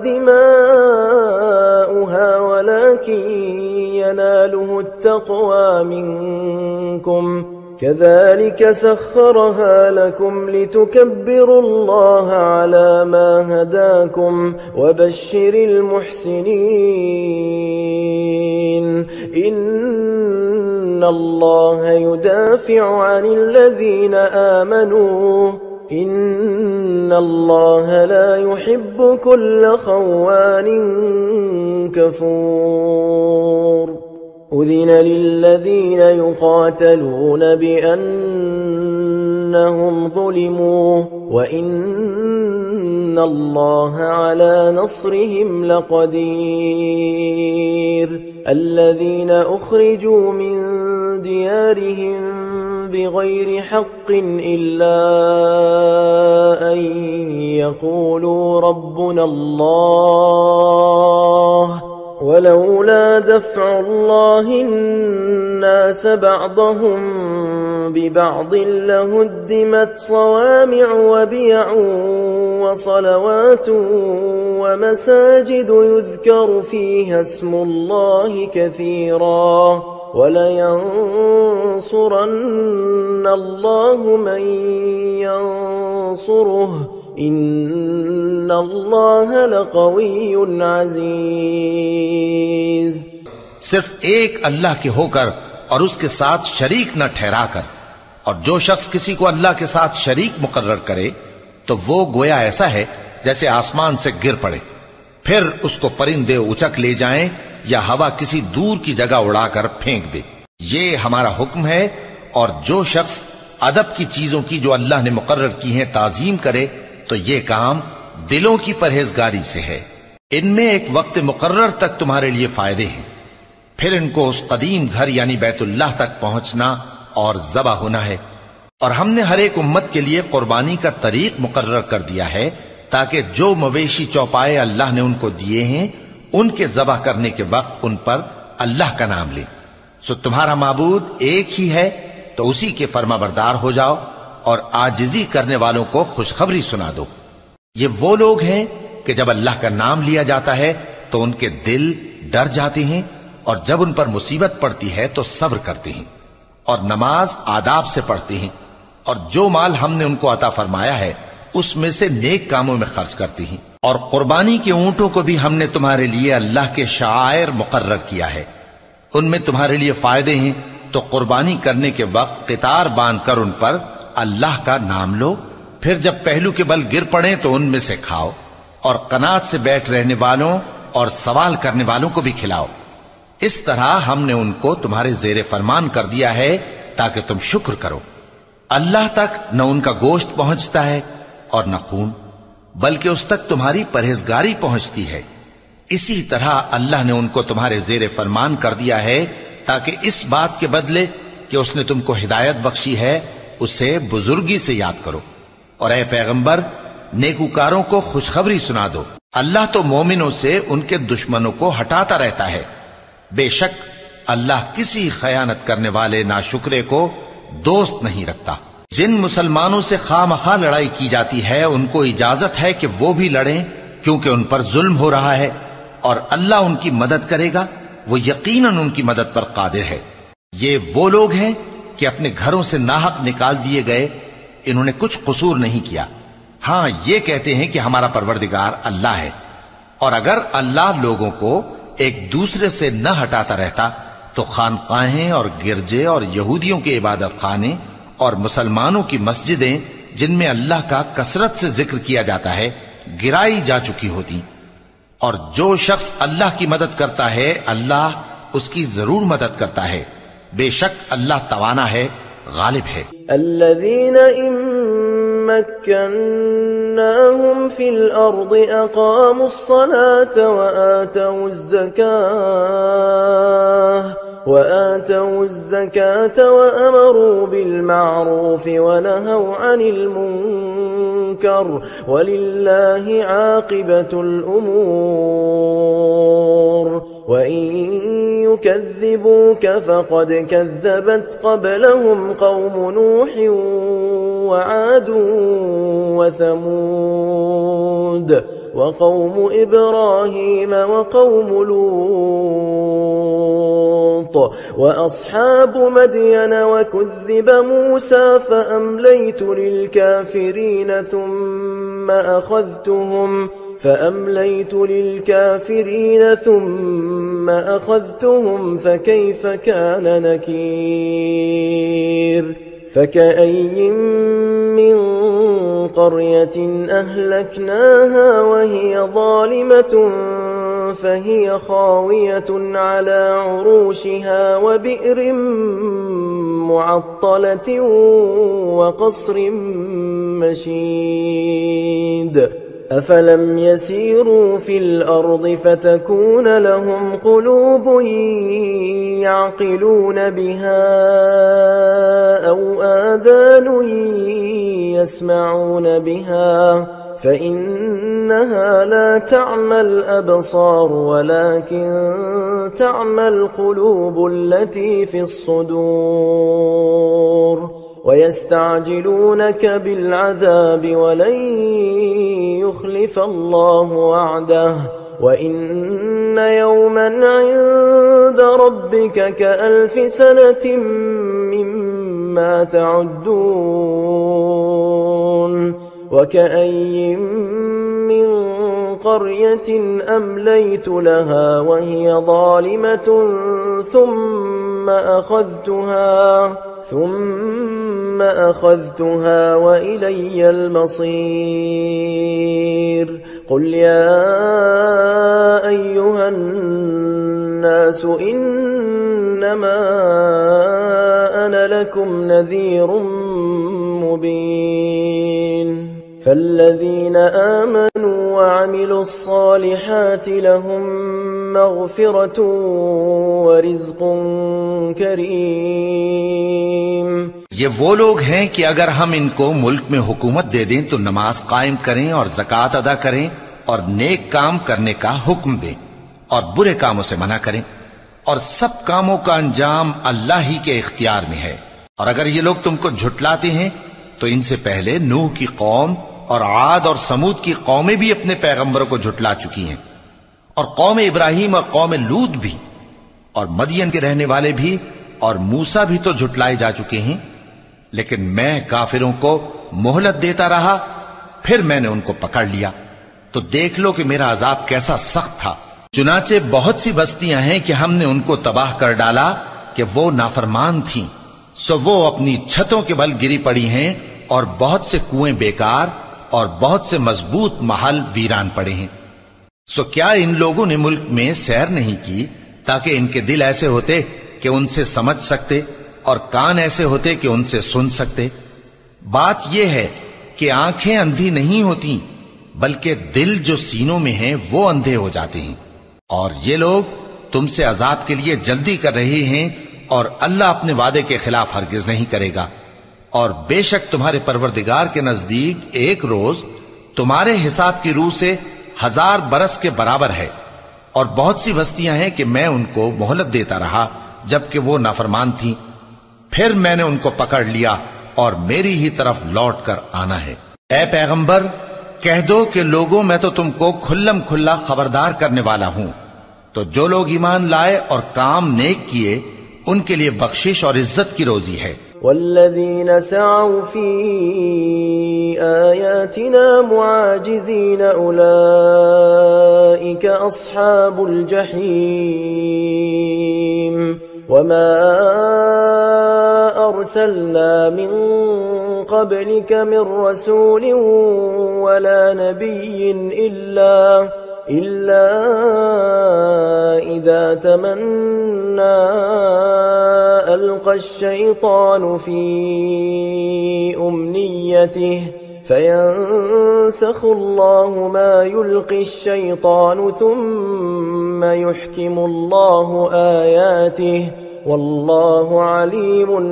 دماؤها ولكن يناله التقوى منكم كذلك سخرها لكم لتكبروا الله على ما هداكم وبشر المحسنين إن الله يدافع عن الذين آمنوا إن الله لا يحب كل خوان كفور أذن للذين يقاتلون بأنهم ظلموا وإن الله على نصرهم لقدير الذين أخرجوا من ديارهم بغير حق إلا أن يقولوا ربنا الله ولولا دفع الله الناس بعضهم ببعض لهدمت صوامع وبيع وصلوات ومساجد يذكر فيها اسم الله كثيرا ولينصرن الله من ينصره إن الله لقوي عزيز صرف ایک اللہ کے ہو کر اور اس کے ساتھ شریک نہ ٹھہرا کر، اور جو شخص کسی کو اللہ کے ساتھ شریک مقرر کرے تو وہ گویا ایسا ہے جیسے آسمان سے گر پڑے، پھر اس کو پرندے اچک لے جائیں یا ہوا کسی دور کی جگہ اڑا کر پھینک دے۔ یہ ہمارا حکم ہے، اور جو شخص ادب کی چیزوں کی جو اللہ نے مقرر کی ہیں تعظیم کرے تو یہ کام دلوں کی پرہیزگاری سے ہے۔ ان میں ایک وقت مقرر تک تمہارے لیے فائدے ہیں، پھر ان کو اس قدیم گھر یعنی بیت اللہ تک پہنچنا اور ذبح ہونا ہے، اور ہم نے ہر ایک امت کے لیے قربانی کا طریق مقرر کر دیا ہے تاکہ جو مویشی چوپائے اللہ نے ان کو دیے ہیں ان کے ذبح کرنے کے وقت ان پر اللہ کا نام لیں۔ سو تمہارا معبود ایک ہی ہے تو اسی کے فرما بردار ہو جاؤ اور عاجزی کرنے والوں کو خوشخبری سنا دو۔ یہ وہ لوگ ہیں کہ جب اللہ کا نام لیا جاتا ہے تو ان کے دل ڈر جاتے ہیں، اور جب ان پر مصیبت پڑتی ہے تو صبر کرتے ہیں، اور نماز آداب سے پڑھتے ہیں، اور جو مال ہم نے ان کو عطا فرمایا ہے اس میں سے نیک کاموں میں خرچ کرتے ہیں۔ اور قربانی کے اونٹوں کو بھی ہم نے تمہارے لیے اللہ کے شعائر مقرر کیا ہے، ان میں تمہارے لیے فائدے ہیں، تو قربانی کرنے کے وقت قطار باندھ کر ان پر اللہ کا نام لو، پھر جب پہلو کے بل گر پڑیں تو ان میں سے کھاؤ، اور قناعت سے بیٹھ رہنے والوں اور سوال کرنے والوں کو بھی کھلاؤ۔ اس طرح ہم نے ان کو تمہارے زیر فرمان کر دیا ہے تاکہ تم شکر کرو۔ اللہ تک نہ ان کا گوشت پہنچتا ہے اور نہ خون، بلکہ اس تک تمہاری پرہیزگاری پہنچتی ہے۔ اسی طرح اللہ نے ان کو تمہارے زیر فرمان کر دیا ہے تاکہ اس بات کے بدلے کہ اس نے تم کو ہدایت بخشی ہے اسے بزرگی سے یاد کرو۔ اور اے پیغمبر، نیکوکاروں کو خوشخبری سنا دو، اللہ تو مومنوں سے ان کے دشمنوں کو ہٹاتا رہتا ہے۔ بے شک اللہ کسی خیانت کرنے والے ناشکرے کو دوست نہیں رکھتا۔ جن مسلمانوں سے خواہ مخواہ لڑائی کی جاتی ہے ان کو اجازت ہے کہ وہ بھی لڑیں क्योंकि उन पर जुल्म हो रहा है, और अल्लाह उनकी मदद करेगा, वो यकीनन उनकी मदद पर कादिर है। ये वो लोग हैं कि अपने घरों से नाहक निकाल दिए गए, इन्होंने कुछ कसूर नहीं किया। हां, ये कहते हैं कि हमारा परवरदिगार अल्लाह है, और अगर अल्लाह लोगों को एक दूसरे से न हटाता रहता तो खानकाहें और गिरजे और यहूदियों के इबादत खाने और मुसलमानों की मस्जिदें, जिनमें अल्लाह का कसरत से जिक्र किया जाता है, गिराई जा चुकी होती। और जो शख्स अल्लाह की मदद करता है, अल्लाह उसकी जरूर मदद करता है। बेशक अल्लाह तवाना है, गालिब है। अल्लज़ीन इम्मक्कन्नाहुम फिल अर्दि अक़ामुस्सलात व आतवुज़्ज़कात व आतवुज़्ज़कात व अमरू बिलमारूफ व नहव अनिल मुनकर वलिल्लाहि आक़िबतुल उमूर व इन युकज़्ज़िबूक फ़क़द कज़्ज़बत क़ब्लहुम क़ौम नूह व आद व समूद व क़ौम इब्राहीम व क़ौम लूत व अस्हाब मदयन व कुज़्ज़िब मूसा फ़अम्लयतु लिलकाफ़िरीन थुम्म अख़ज़्तुहुम فأمليت للكافرين ثم أخذتهم فكيف كان نكير فكأي من قرية أهلكناها وهي ظالمة فهي خاوية على عروشها وبئر معطلة وقصر مشيد أفلم يسيروا في الأرض فتكون لهم قلوب يعقلون بها أو آذان يسمعون بها فإنها لا تعمى الأبصار ولكن تعمى القلوب التي في الصدور ويستعجلونك بالعذاب ولن يخلف الله وعده وإن يوما عند ربك كألف سنة مما تعدون وكأي من قرية أمليت لها وهي ظالمة ثم أخذتها ثم أخذتها وإلي المصير قل يا أيها الناس إنما أنا لكم نذير مبين فالذين آمنوا وعملوا الصالحات لهم مغفرة ورزق كريم। ये वो लोग हैं कि अगर हम इनको मुल्क में हुकूमत दे दें तो नमाज कायम करें और ज़कात अदा करें और नेक काम करने का हुक्म दें और बुरे कामों से मना करें, और सब कामों का अंजाम अल्लाह ही के इख्तियार में है। और अगर ये लोग तुमको झुटलाते हैं तो इनसे पहले नूह की कौम और आद और समूद की कौमें भी अपने पैगंबरों को झुटला चुकी हैं, और कौम इब्राहिम और कौम लूत भी, और मदियन के रहने वाले भी, और मूसा भी तो झुटलाए जा चुके हैं। लेकिन मैं काफिरों को मोहलत देता रहा, फिर मैंने उनको पकड़ लिया, तो देख लो कि मेरा अजाब कैसा सख्त था। चुनाचे बहुत सी बस्तियां हैं कि हमने उनको तबाह कर डाला कि वो नाफरमान थीं, सो वो अपनी छतों के बल गिरी पड़ी हैं, और बहुत से कुएं बेकार और बहुत से मजबूत महल वीरान पड़े हैं। सो क्या इन लोगों ने मुल्क में सैर नहीं की ताकि इनके दिल ऐसे होते कि उनसे समझ सकते और कान ऐसे होते कि उनसे सुन सकते? बात यह है कि आंखें अंधी नहीं होती, बल्कि दिल जो सीनों में हैं वो अंधे हो जाते हैं। और ये लोग तुमसे अजाब के लिए जल्दी कर रहे हैं, और अल्लाह अपने वादे के खिलाफ हरगिज नहीं करेगा। और बेशक तुम्हारे परवरदिगार के नजदीक एक रोज तुम्हारे हिसाब की रूह से हजार बरस के बराबर है। और बहुत सी बस्तियां हैं कि मैं उनको मोहलत देता रहा जबकि वो नाफरमान थीं, फिर मैंने उनको पकड़ लिया और मेरी ही तरफ लौट कर आना है। ऐ पैगंबर, कह दो कि लोगों, मैं तो तुमको खुल्लम खुल्ला खबरदार करने वाला हूं। तो जो लोग ईमान लाए और काम नेक किए, उनके लिए बख्शिश और इज्जत की रोजी है। वल्लज़ीन सअऊ फी आयातिना मुआजिज़ीन उलाइक अस्हाबुल जहीम वमा अर्सलना मिन क़ब्लिक मिन रसूलिन वला नबिय्यिन इल्ला इल्ला इज़ा तमन्ना अलक़ा अश-शैतानु फ़ी उम्निय्यतिहि फयंसखु अल्लाहु मा युल्क़ि अश-शैतानु थुम्मा युहकिमु अल्लाहु आयातिहि वल्लाहु अलीमुन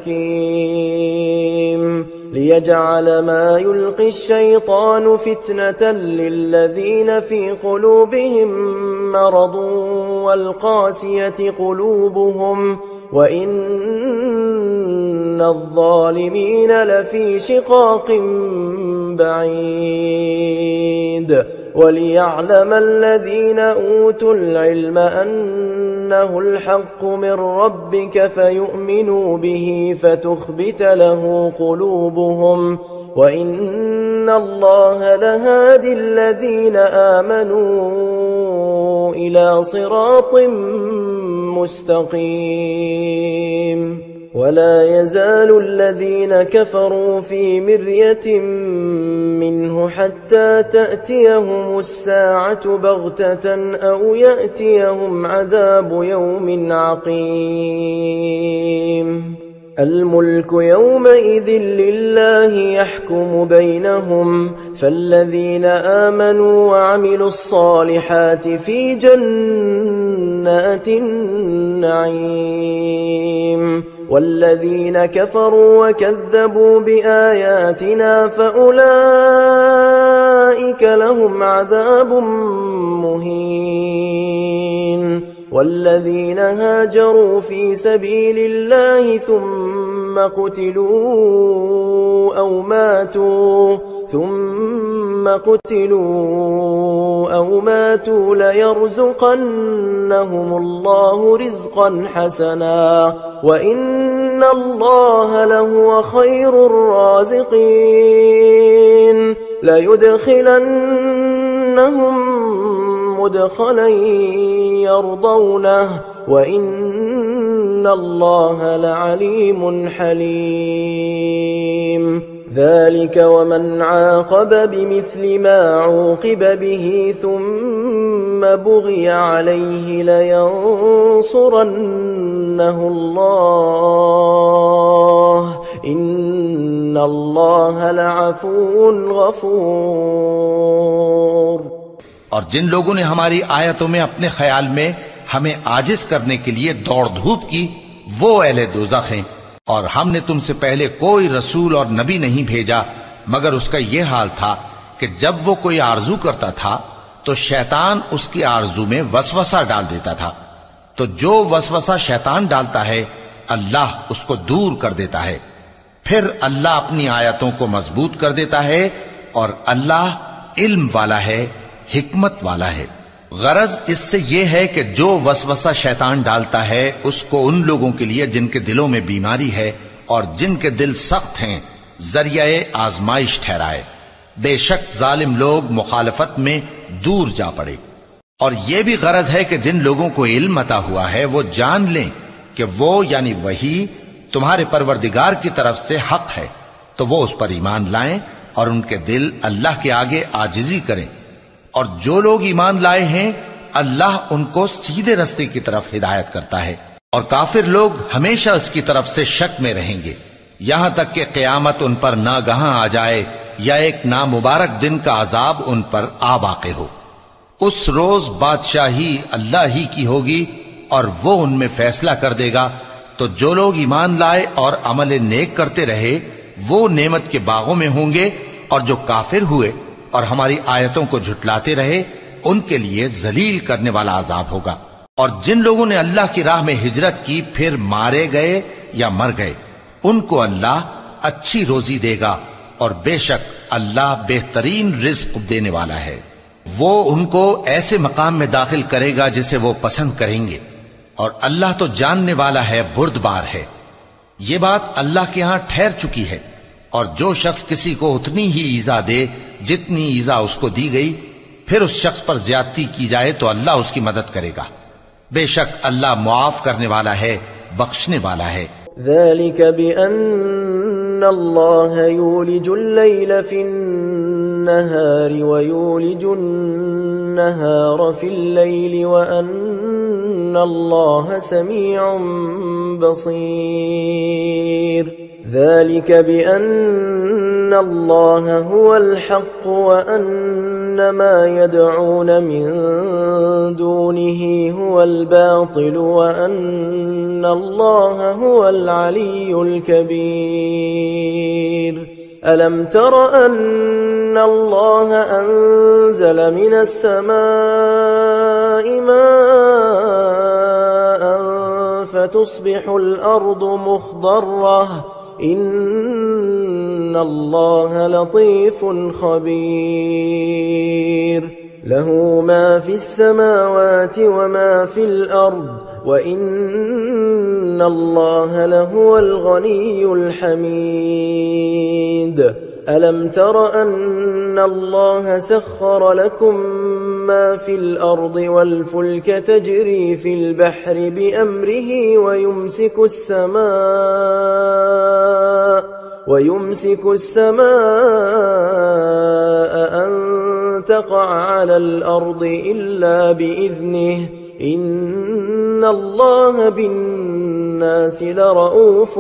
हकीम लियजअल मा युल्क़ि अश-शैतानु फितनतन लिल्लज़ीन फ़ी क़ुलूबिहिम मरदुन वल क़ासियति क़ुलूबुहुम वइन्न अज़्ज़ालिमीन लफ़ी शिक़ाक़िन बईद वलियअलम الذين أوتوا العلم أنه الحق من ربك فيؤمنوا به فتخبت له قلوبهم وإن الله لهادي الذين آمنوا إلى صراط مستقيم ولا يزال الذين كفروا في مرية منه حتى تأتيهم الساعة بغتة أو يأتيهم عذاب يوم عقيم الملك يومئذ لله يحكم بينهم فالذين آمنوا وعملوا الصالحات في جنات النعيم والذين كفروا وكذبوا بآياتنا فأولئك لهم عذاب مهين والذين هاجروا في سبيل الله ثم قتلوا أو ماتوا ثم قتلوا أو ماتوا ليرزقنهم الله رزقا حسنا وإن الله لهو خير الرازقين ليدخلنهم مدخلا يرضونه وإن الله لعليم حليم ذلك ومن عاقب بمثل ما عوقب به ثم بغي عليه لينصرنه الله إن الله لعفو غفور। और जिन लोगों ने हमारी आयतों में अपने ख्याल में हमें आजिज करने के लिए दौड़ धूप की, वो अहले दोज़ख हैं। और हमने तुमसे पहले कोई रसूल और नबी नहीं भेजा मगर उसका यह हाल था कि जब वो कोई आरजू करता था तो शैतान उसकी आरजू में वसवसा डाल देता था। तो जो वसवसा शैतान डालता है अल्लाह उसको दूर कर देता है। फिर अल्लाह अपनी आयतों को मजबूत कर देता है और अल्लाह इल्म वाला है, हिकमत वाला है। गरज इससे यह है कि जो वसवसा शैतान डालता है उसको उन लोगों के लिए जिनके दिलों में बीमारी है और जिनके दिल सख्त हैं जरिए आजमाइश ठहराए। बेशक जालिम लोग मुखालफत में दूर जा पड़े। और यह भी गरज है कि जिन लोगों को इल्म अता हुआ है वो जान लें कि वो यानी वही तुम्हारे परवरदिगार की तरफ से हक है, तो वो उस पर ईमान लाएं और उनके दिल अल्लाह के आगे आजिजी करें। और जो लोग ईमान लाए हैं अल्लाह उनको सीधे रास्ते की तरफ हिदायत करता है। और काफिर लोग हमेशा उसकी तरफ से शक में रहेंगे यहां तक कि क़यामत उन पर नागहां आ जाए या एक नामुबारक दिन का अजाब उन पर आ वाक़े हो। उस रोज बादशाही अल्लाह ही की होगी और वो उनमें फैसला कर देगा। तो जो लोग ईमान लाए और अमल नेक करते रहे वो नेमत के बागों में होंगे, और जो काफिर हुए और हमारी आयतों को झुटलाते रहे उनके लिए जलील करने वाला अजाब होगा। और जिन लोगों ने अल्लाह की राह में हिजरत की फिर मारे गए या मर गए उनको अल्लाह अच्छी रोजी देगा और बेशक अल्लाह बेहतरीन रिज्क देने वाला है। वो उनको ऐसे मकाम में दाखिल करेगा जिसे वो पसंद करेंगे, और अल्लाह तो जानने वाला है, बुर्दबार है। ये बात अल्लाह के यहां ठहर चुकी है, और जो शख्स किसी को उतनी ही ईजा दे जितनी ईजा उसको दी गई, फिर उस शख्स पर ज्यादती की जाए तो अल्लाह उसकी मदद करेगा। बेशक अल्लाह मुआफ करने वाला है, बख्शने वाला है। ذلك بأن الله يولج الليل في النهار ويولج النهار في الليل وأن الله سميع بصير ذلك بأن الله هو الحق وأن ما يدعون من دونه هو الباطل وأن الله هو العلي الكبير ألم تر أن الله أنزل من السماء ماء فتصبح الأرض مخضرة إن الله لطيف خبير له ما في السماوات وما في الأرض وإن الله لهو الغني الحميد ألم تر أن الله سخر لكم ما في الأرض والفلك تجري في البحر بأمره ويمسك السماء ويمسك السماء أن تقع على الأرض إلا بإذنه إن الله بالناس لرؤوف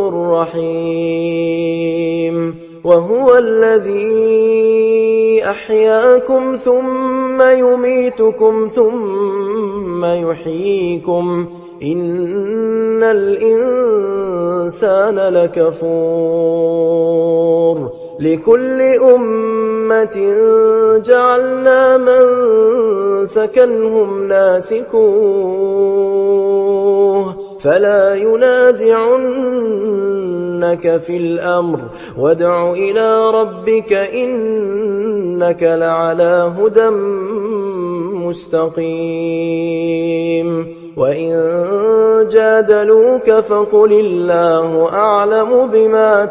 رحيم وهو الذي أحياكم ثم يميتكم ثم يحييكم إن الإنسان لكفور لكل أمة جعلنا منسكا هم ناسكوه فلا ينازعنك في الأمر وادع إلى ربك إنك لعلى هدى مستقيم وإن جادلوك فقل الله أعلم بما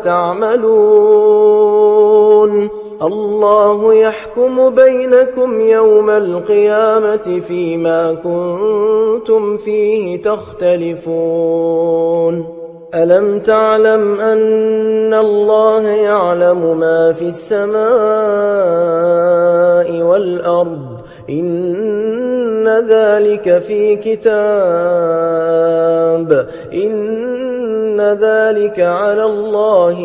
تعملون الله يحكم بينكم يوم القيامة فيما كنتم فيه تختلفون ألم تعلم أن الله يعلم ما في السماء والأرض إن ذلك في كتاب إن ذلك على الله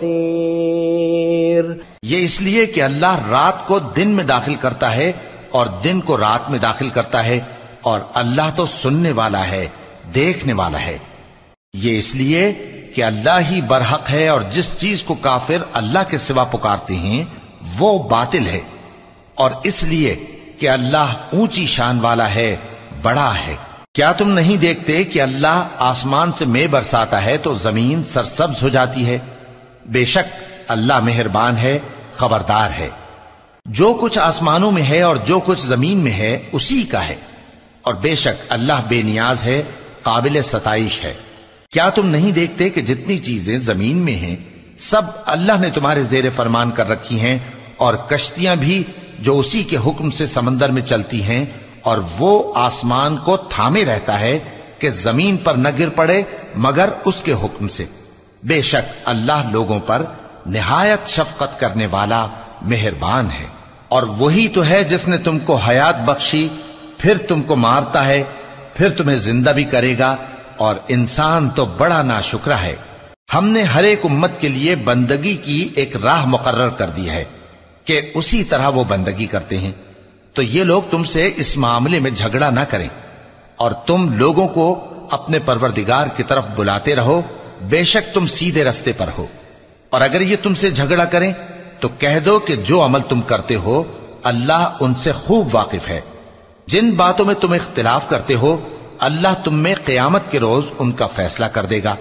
يسير ये इसलिए कि अल्लाह रात को दिन में दाखिल करता है और दिन को रात में दाखिल करता है, और अल्लाह तो सुनने वाला है, देखने वाला है। ये इसलिए कि अल्लाह ही बरहक है, और जिस चीज को काफिर अल्लाह के सिवा पुकारते हैं वो बातिल है, और इसलिए कि अल्लाह ऊंची शान वाला है, बड़ा है। क्या तुम नहीं देखते कि अल्लाह आसमान से मेघ बरसाता है तो जमीन सरसब्ज हो जाती है? बेशक अल्लाह मेहरबान है, खबरदार है। जो कुछ आसमानों में है और जो कुछ जमीन में है उसी का है, और बेशक अल्लाह बेनियाज है, काबिल सताइश है। क्या तुम नहीं देखते कि जितनी चीजें जमीन में हैं सब अल्लाह ने तुम्हारे जेर फरमान कर रखी हैं, और कश्तियां भी जो उसी के हुक्म से समंदर में चलती हैं, और वो आसमान को थामे रहता है कि जमीन पर न गिर पड़े मगर उसके हुक्म से। बेशक अल्लाह लोगों पर निहायत शफकत करने वाला मेहरबान है। और वही तो है जिसने तुमको हयात बख्शी, फिर तुमको मारता है, फिर तुम्हें जिंदा भी करेगा, और इंसान तो बड़ा नाशुक्रा है। हमने हर एक उम्मत के लिए बंदगी की एक राह मुकर्रर कर दी है कि उसी तरह वो बंदगी करते हैं। तो ये लोग तुमसे इस मामले में झगड़ा ना करें, और तुम लोगों को अपने परवरदिगार की तरफ बुलाते रहो, बेशक तुम सीधे रास्ते पर हो। और अगर ये तुमसे झगड़ा करें तो कह दो कि जो अमल तुम करते हो अल्लाह उनसे खूब वाकिफ है। जिन बातों में तुम इख्तिलाफ करते हो अल्लाह तुम में क़यामत के रोज उनका फैसला कर देगा।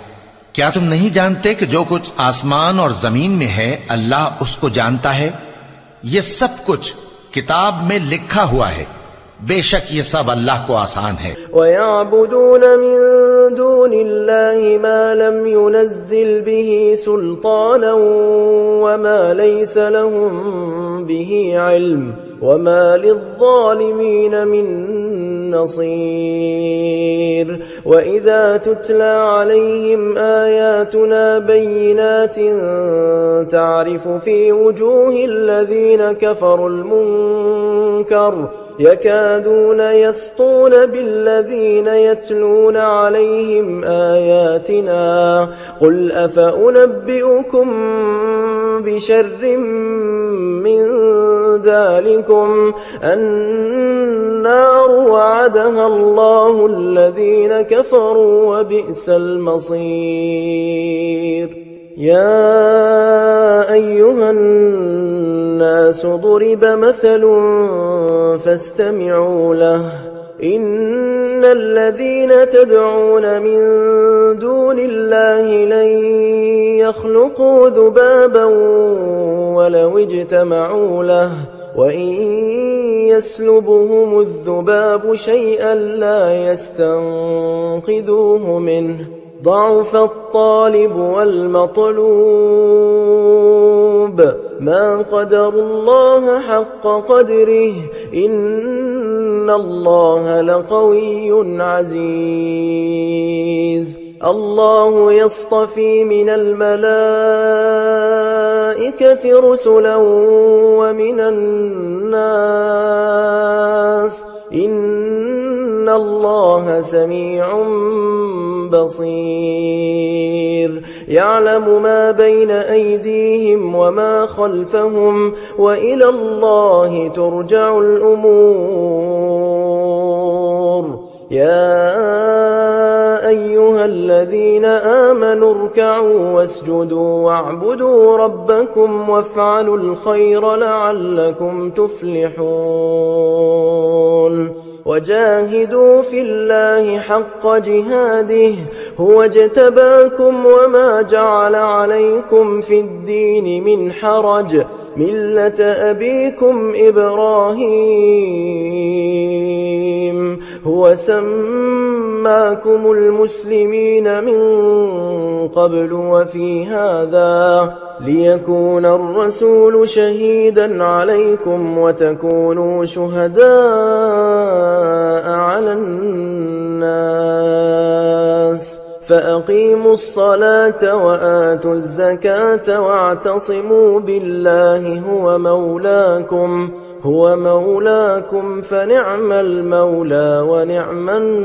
کیا تم نہیں جانتے کہ جو کچھ آسمان اور زمین میں ہے اللہ اس کو جانتا ہے؟ یہ سب کچھ کتاب میں لکھا ہوا ہے، بے شک یہ سب اللہ کو آسان ہے۔ وَيَعْبُدُونَ مِن دُونِ اللَّهِ مَا لَمْ يُنَزِّلْ بِهِ سُلْطَانًا وَمَا لَيْسَ لَهُم بِهِ عِلْمٌ وَمَا لِلظَّالِمِينَ مِن نَّصِيرٍ وَإِذَا تُتْلَى عَلَيْهِمْ آيَاتُنَا بَيِّنَاتٍ تَعْرِفُ فِي وُجُوهِ الَّذِينَ كَفَرُوا الْمُنكَرَ يَكَادُونَ يَسْطُونَ بِالَّذِينَ يَتْلُونَ عَلَيْهِمْ آيَاتِنَا قُلْ أَفَأُنَبِّئُكُم بِشَرٍّ مِّن ذَلِكُمْ النَّارُ وَعَدَهَا اللَّهُ الَّذِينَ كَفَرُوا وَبِئْسَ الْمَصِيرُ يَا أَيُّهَا النَّاسُ ضُرِبَ مَثَلٌ فَاسْتَمِعُوا لَهُ إِنَّ الَّذِينَ تَدْعُونَ مِن دُونِ اللَّهِ لَن يَخْلُقُوا ذُبَابًا وَلَوِ اجْتَمَعُوا لَهُ وَإِن يَسْلُبْهُمُ الذُّبَابُ شَيْئًا لَّا يَسْتَنقِذُوهُ مِنْهُ ضَعُفَ الطَّالِبُ وَالْمَطْلُوبُ مَا قَدَرُوا اللَّهَ حَقَّ قَدْرِهِ إِنَّ اللَّهَ لَقَوِيٌّ عَزِيزٌ اللَّهُ يَصْطَفِي مِنَ الْمَلَائِكَةِ رُسُلًا وَمِنَ النَّاسِ إِنَّ اللَّهَ سَمِيعٌ بَصِيرٌ يَعْلَمُ مَا بَيْنَ أَيْدِيهِمْ وَمَا خَلْفَهُمْ وَإِلَى اللَّهِ تُرْجَعُ الْأُمُورُ يَا أَيُّهَا الَّذِينَ آمَنُوا ارْكَعُوا وَاسْجُدُوا وَاعْبُدُوا رَبَّكُمْ وَافْعَلُوا الْخَيْرَ لَعَلَّكُمْ تُفْلِحُونَ وَجَاهِدُوا فِي اللَّهِ حَقَّ جِهَادِهِ هُوَ اجْتَبَاكُمْ وَمَا جَعَلَ عَلَيْكُمْ فِي الدِّينِ مِنْ حَرَجٍ مِلَّةَ أَبِيكُمْ إِبْرَاهِيمَ هُوَ سَمَّاكُمُ الْمُسْلِمِينَ مِنْ قَبْلُ وَفِي هَذَا لِيَكُونَ الرَّسُولُ شَهِيدًا عَلَيْكُمْ وَتَكُونُوا شُهَدَاءَ عَلَى النَّاسِ فَأَقِيمُوا الصَّلَاةَ وَآتُوا الزَّكَاةَ وَاعْتَصِمُوا بِاللَّهِ هُوَ مَوْلَاكُمْ هُوَ مَوْلَاكُمْ فَنِعْمَ الْمَوْلَى وَنِعْمَ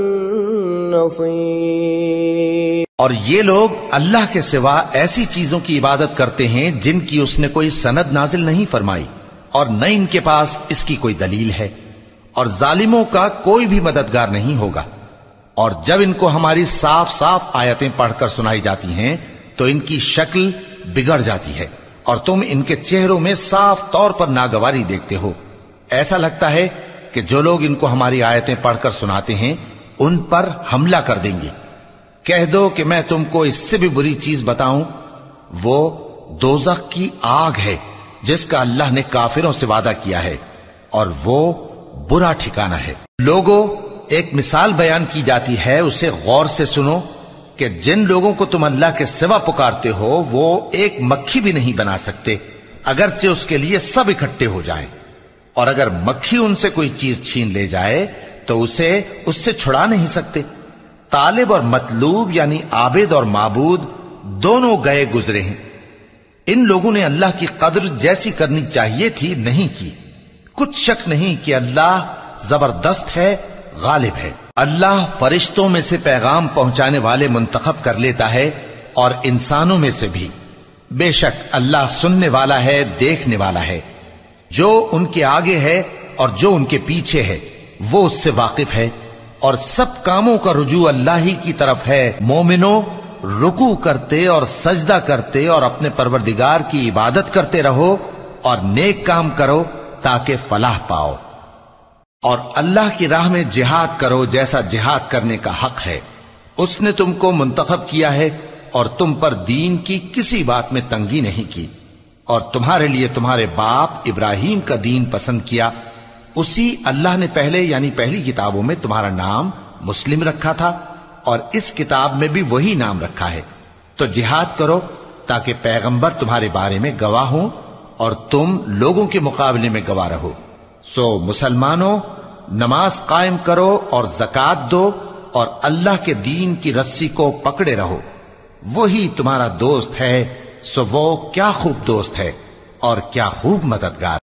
النَّصِيرُ۔ اور یہ لوگ اللہ کے سوا ایسی چیزوں کی عبادت کرتے ہیں جن کی اس نے کوئی سند نازل نہیں فرمائی اور نہ ان کے پاس اس کی کوئی دلیل ہے، اور ظالموں کا کوئی بھی مددگار نہیں ہوگا۔ اور جب ان کو ہماری صاف صاف آیتیں پڑھ کر سنائی جاتی ہیں تو ان کی شکل بگڑ جاتی ہے اور تم ان کے چہروں میں صاف طور پر ناگواری دیکھتے ہو۔ ایسا لگتا ہے کہ جو لوگ ان کو ہماری آیتیں پڑھ کر سناتے ہیں ان پر حملہ کر دیں گے۔ کہہ دو کہ میں تم کو اس سے بھی بری چیز بتاؤں، وہ دوزخ کی آگ ہے جس کا اللہ نے کافروں سے وعدہ کیا ہے، اور وہ برا ٹھکانہ ہے۔ لوگوں، ایک مثال بیان کی جاتی ہے، اسے غور سے سنو کہ جن لوگوں کو تم اللہ کے سوا پکارتے ہو وہ ایک مکھی بھی نہیں بنا سکتے اگرچہ اس کے لیے سب اکٹھے ہو جائیں، اور اگر مکھی ان سے کوئی چیز چھین لے جائے تو اسے اس سے چھڑا نہیں سکتے۔ طالب اور مطلوب یعنی عابد اور معبود دونوں گئے گزرے ہیں۔ ان لوگوں نے اللہ کی قدر جیسی کرنی چاہیے تھی نہیں کی۔ کچھ شک نہیں کہ اللہ زبردست ہے، غالب ہے۔ اللہ فرشتوں میں سے پیغام پہنچانے والے منتخب کر لیتا ہے اور انسانوں میں سے بھی۔ بے شک اللہ سننے والا ہے، دیکھنے والا ہے۔ جو ان کے آگے ہے اور جو ان کے پیچھے ہے وہ اس سے واقف ہے، اور سب کاموں کا رجوع اللہ ہی کی طرف ہے۔ مومنوں، رکوع کرتے اور سجدہ کرتے اور اپنے پروردگار کی عبادت کرتے رہو اور نیک کام کرو تاکہ فلاح پاؤ، اور اللہ کی راہ میں جہاد کرو جیسا جہاد کرنے کا حق ہے۔ اس نے تم کو منتخب کیا ہے اور تم پر دین کی کسی بات میں تنگی نہیں کی، اور تمہارے لیے تمہارے باپ ابراہیم کا دین پسند کیا، اسی اللہ نے پہلے یعنی پہلی کتابوں میں تمہارا نام مسلم رکھا تھا، اور اس کتاب میں بھی وہی نام رکھا ہے۔ تو جہاد کرو تاکہ پیغمبر تمہارے بارے میں گواہ ہوں اور تم لوگوں کے مقابلے میں گواہ رہو۔ سو مسلمانوں، نماز قائم کرو اور زکات دو اور اللہ کے دین کی رسی کو پکڑے رہو، وہی تمہارا دوست ہے، سو وہ کیا خوب دوست ہے اور کیا خوب مددگار۔